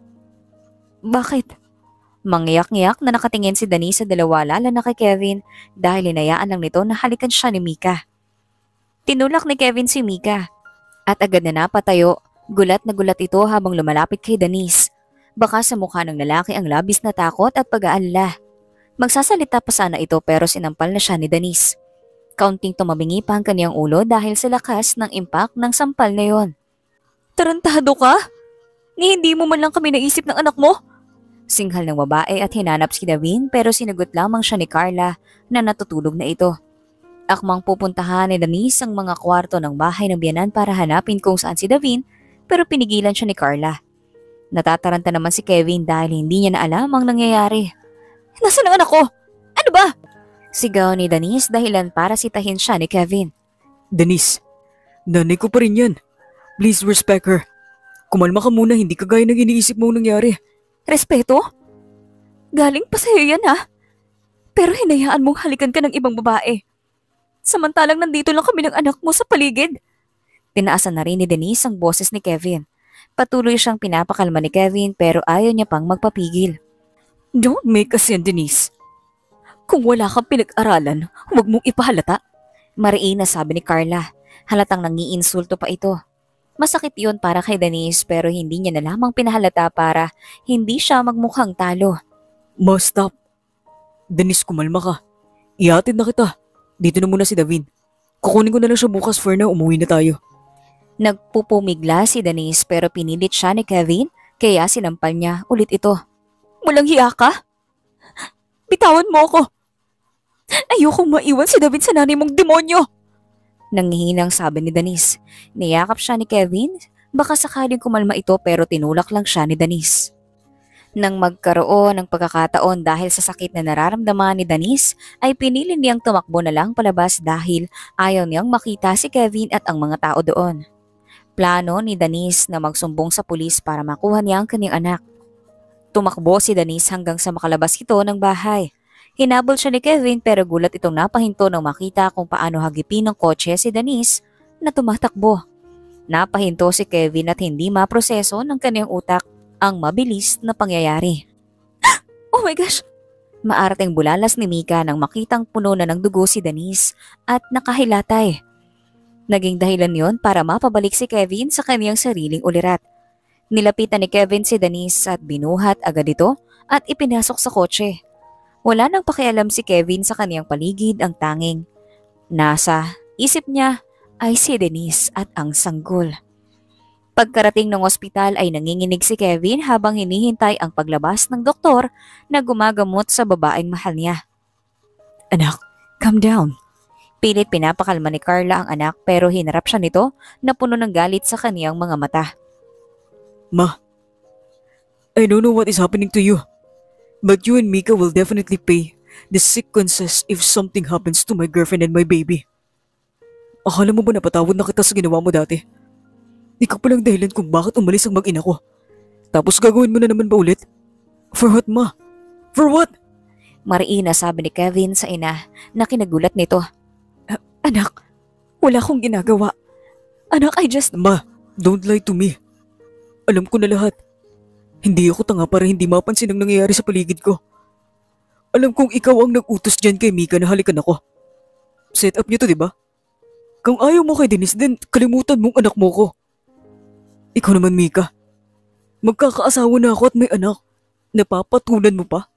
[SPEAKER 1] Bakit? Mangyak-ngyak na nakatingin si Denise sa dalawa lalo na kay Kevin dahil hinayaan lang nito na halikan siya ni Mika. Tinulak ni Kevin si Mika at agad na napatayo. Gulat na gulat ito habang lumalapit kay Denise. Baka sa mukha ng lalaki ang labis na takot at pag-aalala. Magsasalita pa sana ito pero sinampal na siya ni Denise. Kaunting tumabingi pa ang kaniyang ulo dahil sa lakas ng impact ng sampal na yon.
[SPEAKER 2] Tarantado ka? Ni hindi mo man lang kami naisip ng anak mo?
[SPEAKER 1] Singhal ng babae at hinanap si Davin pero sinagot lamang siya ni Carla na natutulog na ito. Akmang pupuntahan ni Denise ang mga kwarto ng bahay ng biyanan para hanapin kung saan si Davin pero pinigilan siya ni Carla. Natataranta naman si Kevin dahil hindi niya na alam ang nangyayari.
[SPEAKER 2] Nasaan ang anak ko? Ano ba?
[SPEAKER 1] Sigaw ni Denise dahilan para sitahin siya ni Kevin.
[SPEAKER 2] Denise, nanay ko pa rin yan. Please respect her. Kumalma ka muna, hindi kagaya ng iniisip mong nangyari.
[SPEAKER 1] Respeto? Galing pa sa'yo yan ha? Pero hinayaan mong halikan ka ng ibang babae. Samantalang nandito lang kami ng anak mo sa paligid. Tinaasan na rin ni Denise ang boses ni Kevin. Patuloy siyang pinapakalma ni Kevin pero ayaw niya pang magpapigil.
[SPEAKER 2] Don't make a scene, Denise. Kung wala kang pinag-aralan, huwag mong ipahalata.
[SPEAKER 1] Mariin na sabi ni Carla. Halatang nangiinsulto pa ito. Masakit yon para kay Denise pero hindi niya na lamang pinahalata para hindi siya magmukhang talo.
[SPEAKER 2] Ma, stop. Denise, kumalma ka. Ihatid na kita. Dito na muna si Davin. Kukunin ko na lang siya bukas for now, umuwi na tayo.
[SPEAKER 1] Nagpupumigla si Denise pero pinilit siya ni Kevin kaya sinampal niya ulit ito.
[SPEAKER 2] Walang hiya ka? Bitawan mo ako. Ayokong maiwan si Davin sa nanay mong demonyo.
[SPEAKER 1] Nanghihinang sabi ni Denise. Niyakap siya ni Kevin. Baka sakaling kumalma ito pero tinulak lang siya ni Denise. Nang magkaroon ng pagkakataon dahil sa sakit na nararamdaman ni Denise, ay pinili niyang tumakbo na lang palabas dahil ayaw niyang makita si Kevin at ang mga tao doon. Plano ni Denise na magsumbong sa pulis para makuha niya ang kanyang anak. Tumakbo si Denise hanggang sa makalabas ito ng bahay. Hinabol siya ni Kevin pero gulat itong napahinto nang makita kung paano hagipin ng kotse si Denise na tumatakbo. Napahinto si Kevin at hindi maproseso ng kanyang utak ang mabilis na pangyayari. Oh my gosh! Maarteng bulalas ni Mika nang makitang puno na ng dugo si Denise at nakahilatay. Naging dahilan yon para mapabalik si Kevin sa kanyang sariling ulirat. Nilapitan ni Kevin si Denise at binuhat agad ito at ipinasok sa kotse. Wala nang pakialam si Kevin sa kanyang paligid, ang tanging nasa isip niya ay si Denise at ang sanggol. Pagkarating ng ospital ay nanginginig si Kevin habang hinihintay ang paglabas ng doktor na gumagamot sa babaeng mahal niya.
[SPEAKER 2] Anak, calm down.
[SPEAKER 1] Pilit pinapakalma ni Carla ang anak pero hinarap siya nito na puno ng galit sa kaniyang mga mata.
[SPEAKER 2] Ma, I don't know what is happening to you. But you and Mika will definitely pay the consequences if something happens to my girlfriend and my baby. Akala mo ba napatawad na kita sa ginawa mo dati? Ikaw palang dahilan kung bakit umalis ang mag-ina ko. Tapos gagawin mo na naman ba ulit? For what, ma? For what?
[SPEAKER 1] Mariin na sabi ni Kevin sa ina na kinagulat nito.
[SPEAKER 2] Anak, wala akong ginagawa. Anak, Ma, don't lie to me. Alam ko na lahat. Hindi ako tanga para hindi mapansin ang nangyayari sa paligid ko. Alam kong ikaw ang nag-utos dyan kay Mika na halikan ako. Set up niyo to, diba? Kung ayaw mo kay Denise, then kalimutan mong anak mo ko. Ikaw naman, Mika. Magkakaasawa na ako at may anak. Napapatulan mo pa?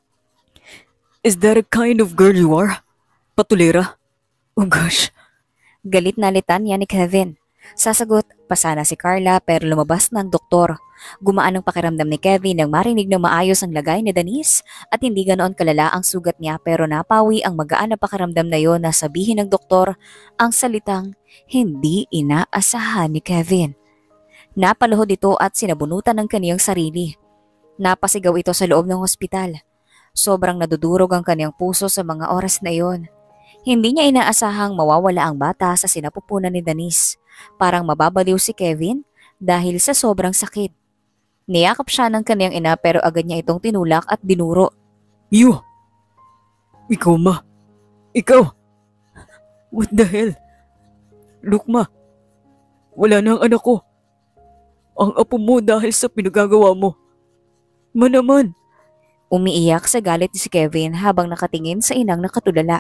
[SPEAKER 2] Is that a kind of girl you are? Patulera? Oh gosh.
[SPEAKER 1] Galit na litan niya ni Kevin. Sasagot, pasana si Carla pero lumabas na ang doktor. Gumaan ang pakiramdam ni Kevin nang marinig ng maayos ang lagay ni Denise at hindi ganoon kalala ang sugat niya pero napawi ang magaan na pakiramdam na yon na sabihin ng doktor ang salitang hindi inaasahan ni Kevin. Napaluhod ito at sinabunutan ng kaniyang sarili. Napasigaw ito sa loob ng ospital. Sobrang nadudurog ang kaniyang puso sa mga oras na iyon. Hindi niya inaasahang mawawala ang bata sa sinapupunan ni Denise. Parang mababaliw si Kevin dahil sa sobrang sakit. Niyakap siya ng kaniyang ina pero agad niya itong tinulak at dinuro.
[SPEAKER 2] You! Ikaw, ma. Ikaw! What the hell? Look, ma. Wala na ang anak ko. Ang apo mo dahil sa pinagagawa mo. Ma naman.
[SPEAKER 1] Umiiyak sa galit si Kevin habang nakatingin sa inang nakatulala.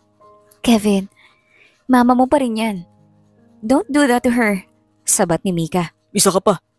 [SPEAKER 1] Kevin, mama mo pa rin yan. Don't do that to her, sabat ni Mika.
[SPEAKER 2] Isa ka pa.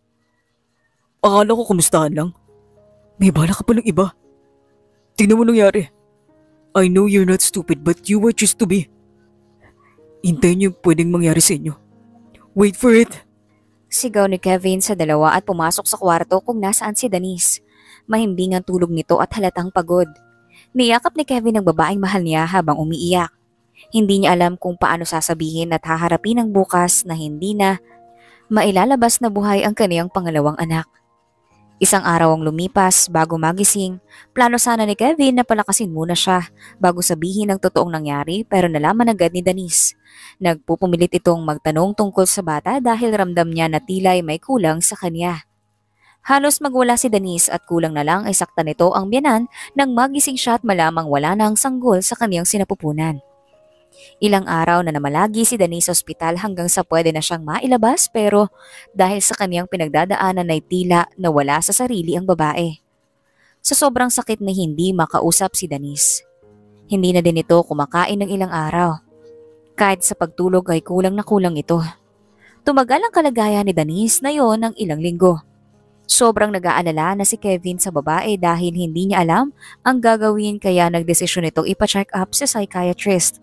[SPEAKER 2] Akala ko kumustahan lang. May bala ka palang iba. Tingnan mo nangyari. I know you're not stupid but you were just to be. Hintayin niyo yung pwedeng mangyari sa inyo. Wait for it.
[SPEAKER 1] Sigaw ni Kevin sa dalawa at pumasok sa kwarto kung nasaan si Denise. Mahimbing ang tulog nito at halatang pagod. Niyakap ni Kevin ang babaeng mahal niya habang umiiyak. Hindi niya alam kung paano sasabihin at haharapin ang bukas na hindi na mailalabas na buhay ang kaniyang pangalawang anak. Isang araw ang lumipas bago magising, plano sana ni Kevin na palakasin muna siya bago sabihin ang totoong nangyari pero nalaman agad ni Denise. Nagpupumilit itong magtanong tungkol sa bata dahil ramdam niya na tila'y may kulang sa kanya. Halos magwala si Denise at kulang na lang ay sakta nito ang biyanan nang magising siya at malamang wala na ang sanggol sa kaniyang sinapupunan. Ilang araw na namalagi si Denise sa ospital hanggang sa pwede na siyang mailabas pero dahil sa kaniyang pinagdadaanan ay tila nawala sa sarili ang babae. Sa sobrang sakit na hindi makausap si Denise. Hindi na din ito kumakain ng ilang araw. Kahit sa pagtulog ay kulang na kulang ito. Tumagal ang kalagayan ni Denise na yon ng ilang linggo. Sobrang nag-aalala na si Kevin sa babae dahil hindi niya alam ang gagawin kaya nagdesisyon itong ipa-check up sa psychiatrist.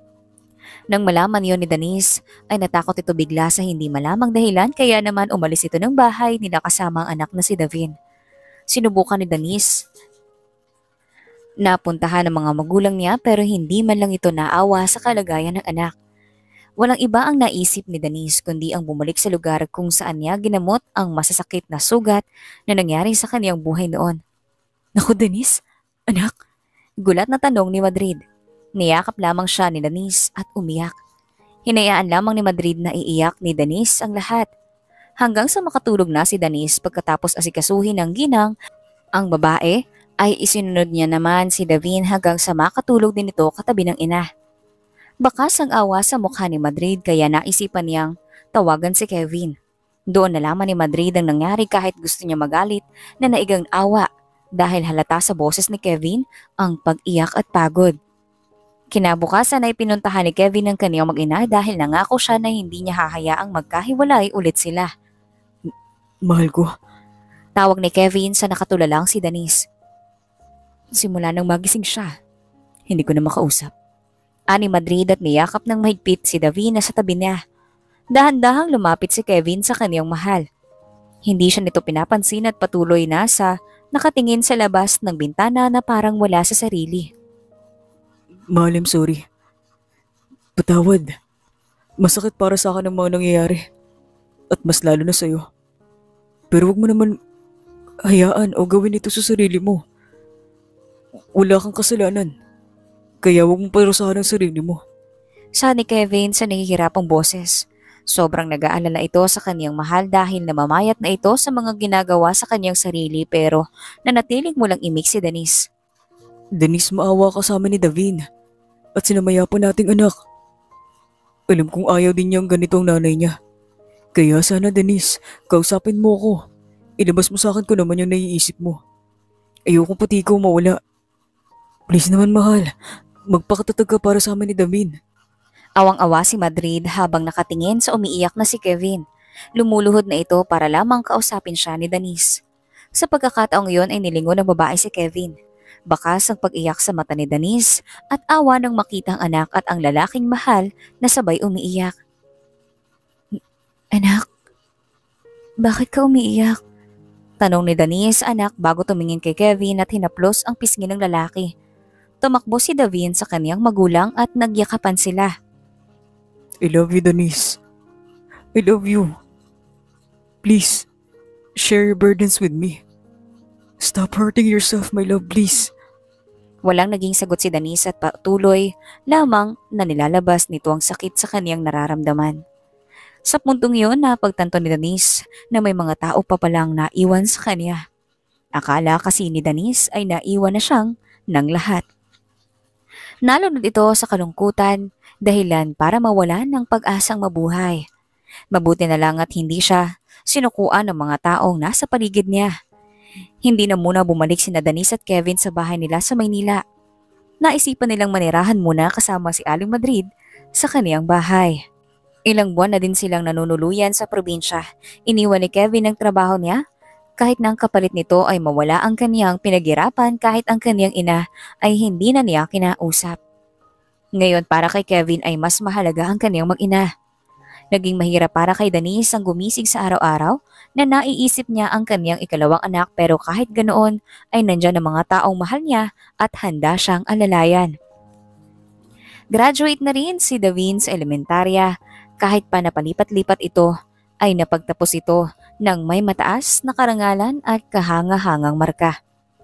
[SPEAKER 1] Nang malaman yon ni Denise, ay natakot ito bigla sa hindi malamang dahilan kaya naman umalis ito ng bahay nila kasama ang anak na si Davin. Sinubukan ni Denise. Napuntahan ng mga magulang niya pero hindi man lang ito naawa sa kalagayan ng anak. Walang iba ang naisip ni Denise kundi ang bumalik sa lugar kung saan niya ginamot ang masasakit na sugat na nangyari sa kaniyang buhay noon.
[SPEAKER 2] Naku, Denise? Anak?
[SPEAKER 1] Gulat na tanong ni Madrid. Niyakap lamang siya ni Denise at umiyak. Hinayaan lamang ni Madrid na iiyak ni Denise ang lahat. Hanggang sa makatulog na si Denise pagkatapos asikasuhin ng ginang, ang babae ay isinunod niya naman si Davin hanggang sa makatulog din ito katabi ng ina. Bakas ang awa sa mukha ni Madrid kaya naisipan niyang tawagan si Kevin. Doon nalaman ni Madrid ang nangyari kahit gusto niya magalit na naigang awa dahil halata sa boses ni Kevin ang pag-iyak at pagod. Kinabukasan ay pinuntahan ni Kevin ang kaniyang mag-ina dahil nangako siya na hindi niya hahayaang magkahiwalay ulit sila.
[SPEAKER 2] Mahal ko.
[SPEAKER 1] Tawag ni Kevin sa nakatulalang si Denise. Simula nang magising siya, hindi ko na makausap. Ani Madrid at niyakap ng mahigpit si Davina sa tabi niya. Dahan-dahang lumapit si Kevin sa kaniyang mahal. Hindi siya nito pinapansin at patuloy na sa nakatingin sa labas ng bintana na parang wala sa sarili.
[SPEAKER 2] Mahal, I'm sorry. Patawad. Masakit para sa akin ang mga nangyayari. At mas lalo na sa'yo. Pero wag mo naman hayaan o gawin ito sa sarili mo. Wala kang kasalanan. Kaya wag mong parusahan ang sarili mo.
[SPEAKER 1] Sabi ni Kevin sa nahihirapang boses. Sobrang nag-aalala ito sa kaniyang mahal dahil namamayat na ito sa mga ginagawa sa kaniyang sarili pero nanatiling mulang imik si Denise.
[SPEAKER 2] Denise, maawa ka sa amin ni Davin. At sinamaya pa nating anak. Alam kong ayaw din niyang ganito ang nanay niya. Kaya sana Denise, kausapin mo ako. Ilabas mo sa akin kung naman yung naiisip mo. Ayokong pati ikaw mawala. Please naman mahal, magpakatatag ka para sa amin ni Davin.
[SPEAKER 1] Awang-awa si Madrid habang nakatingin sa umiiyak na si Kevin. Lumuluhod na ito para lamang kausapin siya ni Denise. Sa pagkakataong iyon ay nilingon ng babae si Kevin. Bakas ang pag-iyak sa mata ni Denise at awa ng makitang anak at ang lalaking mahal na sabay umiiyak. Anak, bakit ka umiiyak? Tanong ni Denise anak bago tumingin kay Kevin at hinaplos ang pisngi ng lalaki. Tumakbo si Davin sa kaniyang magulang at nagyakapan sila.
[SPEAKER 2] I love you, Denise. I love you. Please, share your burdens with me. Stop hurting yourself, my love, please.
[SPEAKER 1] Walang naging sagot si Denise at patuloy lamang na nilalabas nito ang sakit sa kaniyang nararamdaman. Sa puntong iyon napagtanto ni Denise na may mga tao pa palang naiwan sa kanya. Akala kasi ni Denise ay naiwan na siyang ng lahat. Nalunod ito sa kalungkutan, dahilan para mawalan ng pag-asang mabuhay. Mabuti na lang at hindi siya sinukuan ng mga taong nasa paligid niya. Hindi na muna bumalik sina Denise at Kevin sa bahay nila sa Maynila. Naisipan nilang manirahan muna kasama si Aling Madrid sa kaniyang bahay. Ilang buwan na din silang nanunuluyan sa probinsya. Iniwan ni Kevin ang trabaho niya kahit nang kapalit nito ay mawala ang kaniyang pinaghirapan kahit ang kaniyang ina ay hindi na niya kinausap. Ngayon para kay Kevin ay mas mahalaga ang kaniyang mag-ina. Naging mahirap para kay Denise ang gumising sa araw-araw na naiisip niya ang kaniyang ikalawang anak pero kahit ganoon ay nandyan ang mga taong mahal niya at handa siyang alalayan. Graduate na rin si Davin sa elementarya kahit pa napalipat-lipat ito ay napagtapos ito ng may mataas na karangalan at kahanga-hangang marka.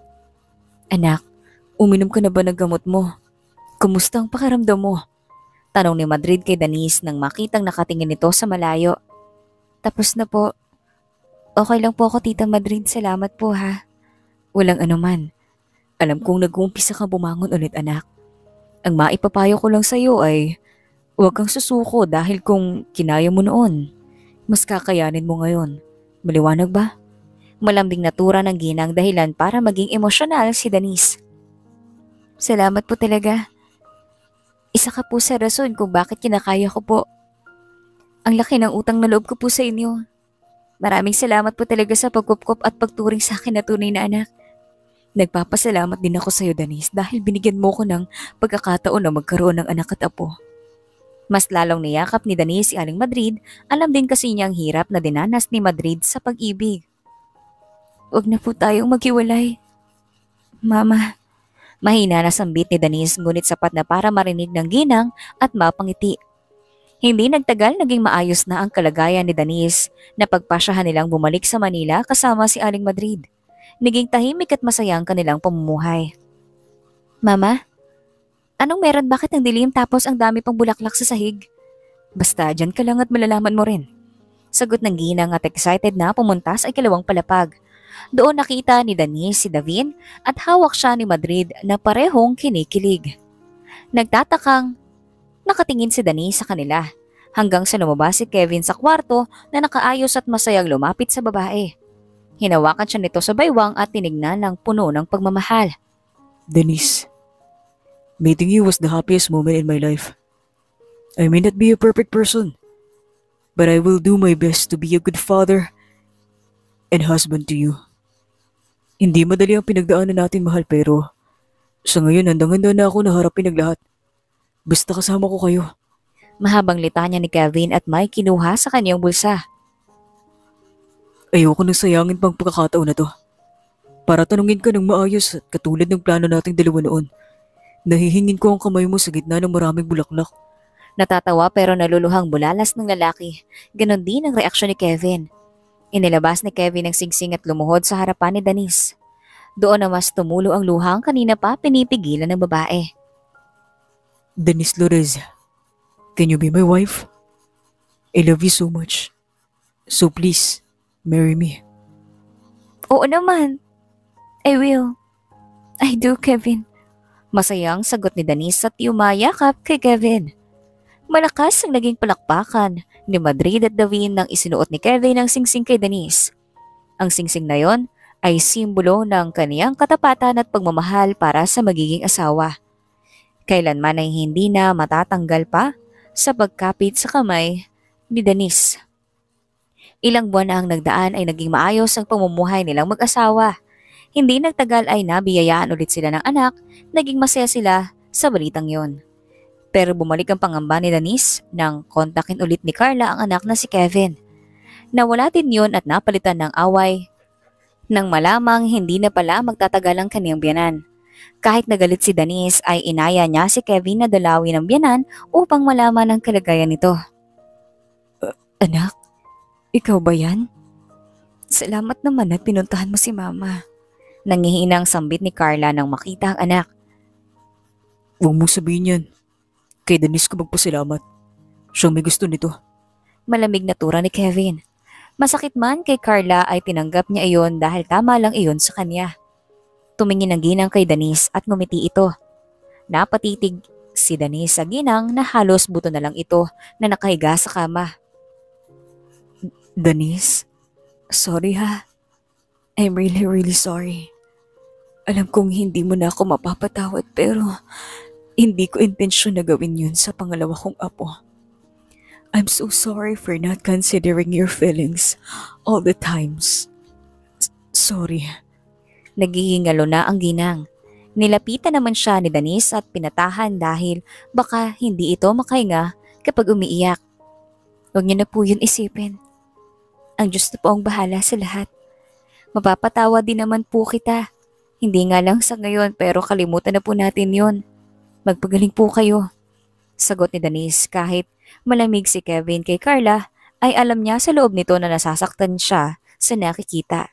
[SPEAKER 1] Anak, uminom ka na ba ng gamot mo? Kumusta ang pakiramdam mo? Tanong ni Madrid kay Denise nang makitang nakatingin ito sa malayo. Tapos na po. Okay lang po ako, Tita Madrid. Salamat po ha. Walang anuman. Alam kong nag-uumpisa kang bumangon ulit anak. Ang maipapayo ko lang sa iyo ay huwag kang susuko dahil kung kinaya mo noon, mas kakayanin mo ngayon. Maliwanag ba? Malambing natura ng ginang dahilan para maging emosyonal si Denise. Salamat po talaga. Isa ka po sa rason kung bakit kinakaya ko po. Ang laki ng utang na loob ko po sa inyo. Maraming salamat po talaga sa pagkupkop at pagturing sa akin na tunay na anak. Nagpapasalamat din ako sa iyo, Denise, dahil binigyan mo ko ng pagkakataon na magkaroon ng anak at apo. Mas lalong niyakap ni Denise si Aling Madrid, alam din kasi niya ang hirap na dinanas ni Madrid sa pag-ibig. Huwag na po tayong maghiwalay. Mama. Mahina na sambit ni Denise ngunit sapat na para marinig ng ginang at mapangiti. Hindi nagtagal naging maayos na ang kalagayan ni Denise na pagpasyahan nilang bumalik sa Manila kasama si Aling Madrid. Naging tahimik at masaya ang kanilang pamumuhay. Mama? Anong meron bakit ang dilim tapos ang dami pang bulaklak sa sahig? Basta dyan ka lang at malalaman mo rin. Sagot ng ginang at excited na pumunta sa ikalawang palapag. Doon nakita ni Denise si Davin at hawak siya ni Madrid na parehong kinikilig. Nagtatakang nakatingin si Denise sa kanila. hanggang sa lumabas si Kevin sa kwarto na nakaayos at masayang lumapit sa babae. Hinawakan siya nito sa baywang at tinignan ng puno ng pagmamahal.
[SPEAKER 2] Denise, meeting you was the happiest moment in my life. I may not be a perfect person, but I will do my best to be a good father and husband to you. Hindi madali ang pinagdaanan natin, mahal, pero sa ngayon handang-handa na ako na harapin ang lahat. Basta kasama ko kayo.
[SPEAKER 1] Mahabang litanya ni Kevin at may kinuha sa kanyang bulsa.
[SPEAKER 2] Ayoko nang sayangin pang pagkakataon na to. Para tanungin ka ng maayos at katulad ng plano nating dalawa noon. Nahihingin ko ang kamay mo sa gitna ng maraming bulaklak.
[SPEAKER 1] Natatawa pero naluluhang bulalas ng lalaki. Ganon din ang reaksyon ni Kevin. Inilabas ni Kevin ang singsing at lumuhod sa harapan ni Denise. Doon na mas tumulo ang luhang kanina pa pinipigilan ng babae.
[SPEAKER 2] Denise Lorez, can you be my wife? I love you so much. So please, marry me.
[SPEAKER 1] Oo naman. I will. I do, Kevin. Masayang sagot ni Denise at yumayakap kay Kevin. Malakas ang naging palakpakan ni Madrid at Davin nang isinuot ni Kevin ang singsing kay Denise. Ang singsing na yon ay simbolo ng kaniyang katapatan at pagmamahal para sa magiging asawa. Kailanman ay hindi na matatanggal pa sa pagkapit sa kamay ni Denise. Ilang buwan na ang nagdaan ay naging maayos ang pamumuhay nilang mag-asawa. Hindi nagtagal ay nabiyayaan ulit sila ng anak, naging masaya sila sa balitang yon. Pero bumalik ang pangamba ni Denise nang kontakin ulit ni Carla ang anak na si Kevin. Nawala din yon at napalitan ng away nang malamang hindi na pala magtatagal ang kaniyang biyanan. Kahit nagalit si Denise ay inaya niya si Kevin na dalawin ang biyanan upang malaman ang kalagayan nito.
[SPEAKER 2] Anak, ikaw ba yan?
[SPEAKER 1] Salamat naman at pinuntahan mo si Mama. Nangihinang sambit ni Carla nang makita ang anak.
[SPEAKER 2] Huwag mong sabihin yan. Kay Denise ko magpasalamat. Siyang may gusto nito.
[SPEAKER 1] Malamig na tura ni Kevin. Masakit man kay Carla ay tinanggap niya iyon dahil tama lang iyon sa kanya. Tumingin ang ginang kay Denise at ngumiti ito. Napatitig si Denise sa ginang na halos buto na lang ito na nakahiga sa kama.
[SPEAKER 2] Denise, sorry ha. I'm really sorry. Alam kong hindi mo na ako mapapatawad pero hindi ko intensyon na gawin yun sa pangalawa kong apo. I'm so sorry for not considering your feelings all the times. Sorry.
[SPEAKER 1] Nagigingalo na ang ginang. Nilapitan naman siya ni Denise at pinatahan dahil baka hindi ito makahinga kapag umiiyak. Huwag niyo na po yun isipin. Ang Diyos na po ang bahala sa lahat. Mapapatawa din naman po kita. Hindi nga lang sa ngayon pero kalimutan na po natin yon. Magpagaling po kayo. Sagot ni Denise kahit malamig si Kevin kay Carla ay alam niya sa loob nito na nasasaktan siya sa nakikita.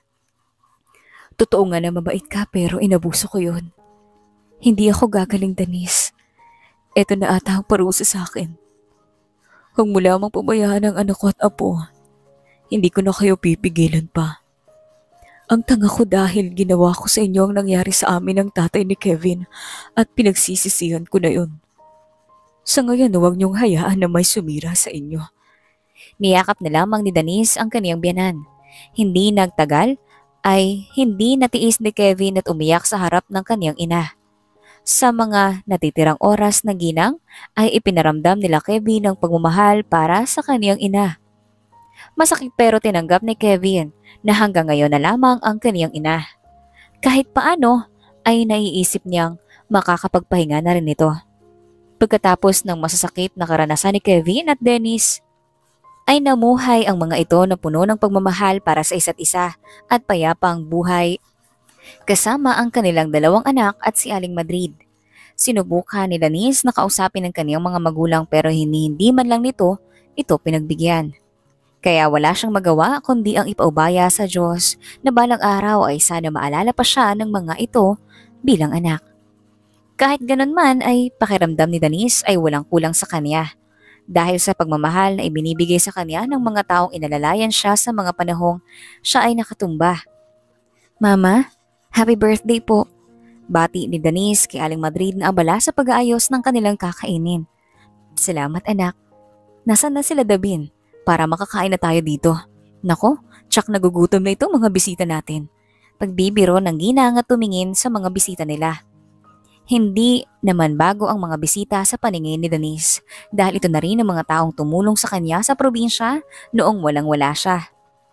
[SPEAKER 2] Totoo nga na mabait ka pero inabuso ko yun. Hindi ako gagaling, Denise. Ito na ata ang parusa sa akin. Huwag mo lamang pabayaan ang anak ko at apo. Hindi ko na kayo pipigilan pa. Ang tanga ko dahil ginawa ko sa inyo ang nangyari sa amin ng tatay ni Kevin at pinagsisisihan ko na yun. Sa ngayon, huwag niyong hayaan na may sumira sa inyo.
[SPEAKER 1] Niyakap na lamang ni Denise ang kaniyang biyanan. Hindi nagtagal ay hindi natiis ni Kevin at umiyak sa harap ng kaniyang ina. Sa mga natitirang oras na ginang ay ipinaramdam nila Kevin ang pagmamahal para sa kaniyang ina. Masakit pero tinanggap ni Kevin na hanggang ngayon na lamang ang kaniyang ina. Kahit paano ay naiisip niyang makakapagpahinga na rin ito. Pagkatapos ng masasakit na karanasan ni Kevin at Denise, ay namuhay ang mga ito na puno ng pagmamahal para sa isa't isa at payapang buhay kasama ang kanilang dalawang anak at si Aling Madrid. Sinubukan ni Denise na kausapin ang kaniyang mga magulang pero hindi man lang ito pinagbigyan. Kaya wala siyang magawa kundi ang ipaubaya sa Diyos na balang araw ay sana maalala pa siya ng mga ito bilang anak. Kahit ganun man ay pakiramdam ni Denise ay walang kulang sa kanya dahil sa pagmamahal na ibinibigay sa kanya ng mga taong inalalayan siya sa mga panahong siya ay nakatumba. Mama, happy birthday po. Bati ni Denise kay Aling Madrid na abala sa pag-aayos ng kanilang kakainin. Salamat anak. Nasaan na sila Dabin? Para makakain na tayo dito. Nako, tsak nagugutom na ito mga bisita natin. Pagbibiro ng ginang at tumingin sa mga bisita nila. Hindi naman bago ang mga bisita sa paningin ni Denise dahil ito na rin ang mga taong tumulong sa kanya sa probinsya noong walang-wala siya.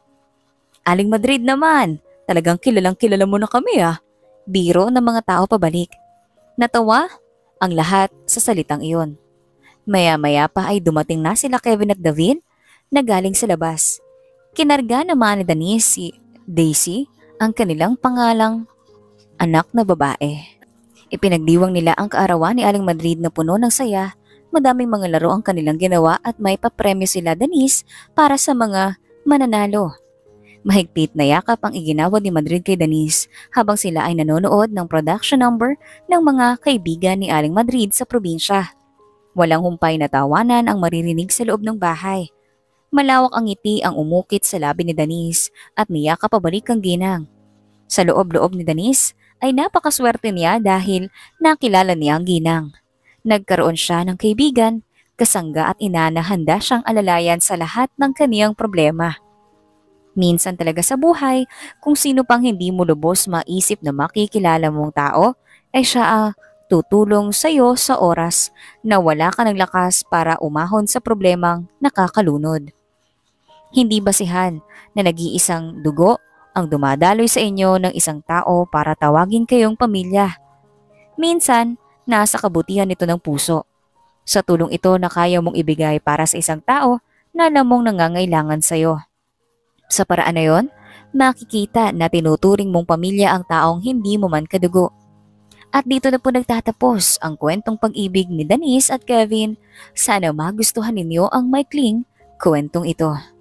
[SPEAKER 1] Aling Madrid naman, talagang kilalang kilala mo na kami ah. Biro ng mga tao pabalik. Natawa ang lahat sa salitang iyon. Maya-maya pa ay dumating na sila Kevin at David na galing sa labas. Kinarga naman ni Denise si Daisy ang kanilang pangalang anak na babae. Ipinagdiwang nila ang kaarawan ni Aling Madrid na puno ng saya. Madaming mga laro ang kanilang ginawa at may papremyo sila Denise para sa mga mananalo. Mahigpit na yakap ang iginawa ni Madrid kay Denise habang sila ay nanonood ng production number ng mga kaibigan ni Aling Madrid sa probinsya. Walang humpay na tawanan ang maririnig sa loob ng bahay. Malawak ang ngiti ang umukit sa labi ni Denise at niyakap pabalik ang ginang. Sa loob-loob ni Denise ay napakaswerte niya dahil nakilala niya ang ginang. Nagkaroon siya ng kaibigan, kasangga at ina na handa siyang alalayan sa lahat ng kaniyang problema. Minsan talaga sa buhay, kung sino pang hindi mo lubos maisip na makikilala mong tao, ay siya ang tutulong sa iyo sa oras na wala ka ng lakas para umahon sa problemang nakakalunod. Hindi basihan na nag-iisang dugo ang dumadaloy sa inyo ng isang tao para tawagin kayong pamilya. Minsan, nasa kabutihan nito ng puso. Sa tulong ito na kaya mong ibigay para sa isang tao na alam mong nangangailangan sa iyo. Sa paraan na yon, makikita na tinuturing mong pamilya ang taong hindi mo man kadugo. At dito na po nagtatapos ang kwentong pag-ibig ni Denise at Kevin. Sana magustuhan ninyo ang maikling kwentong ito.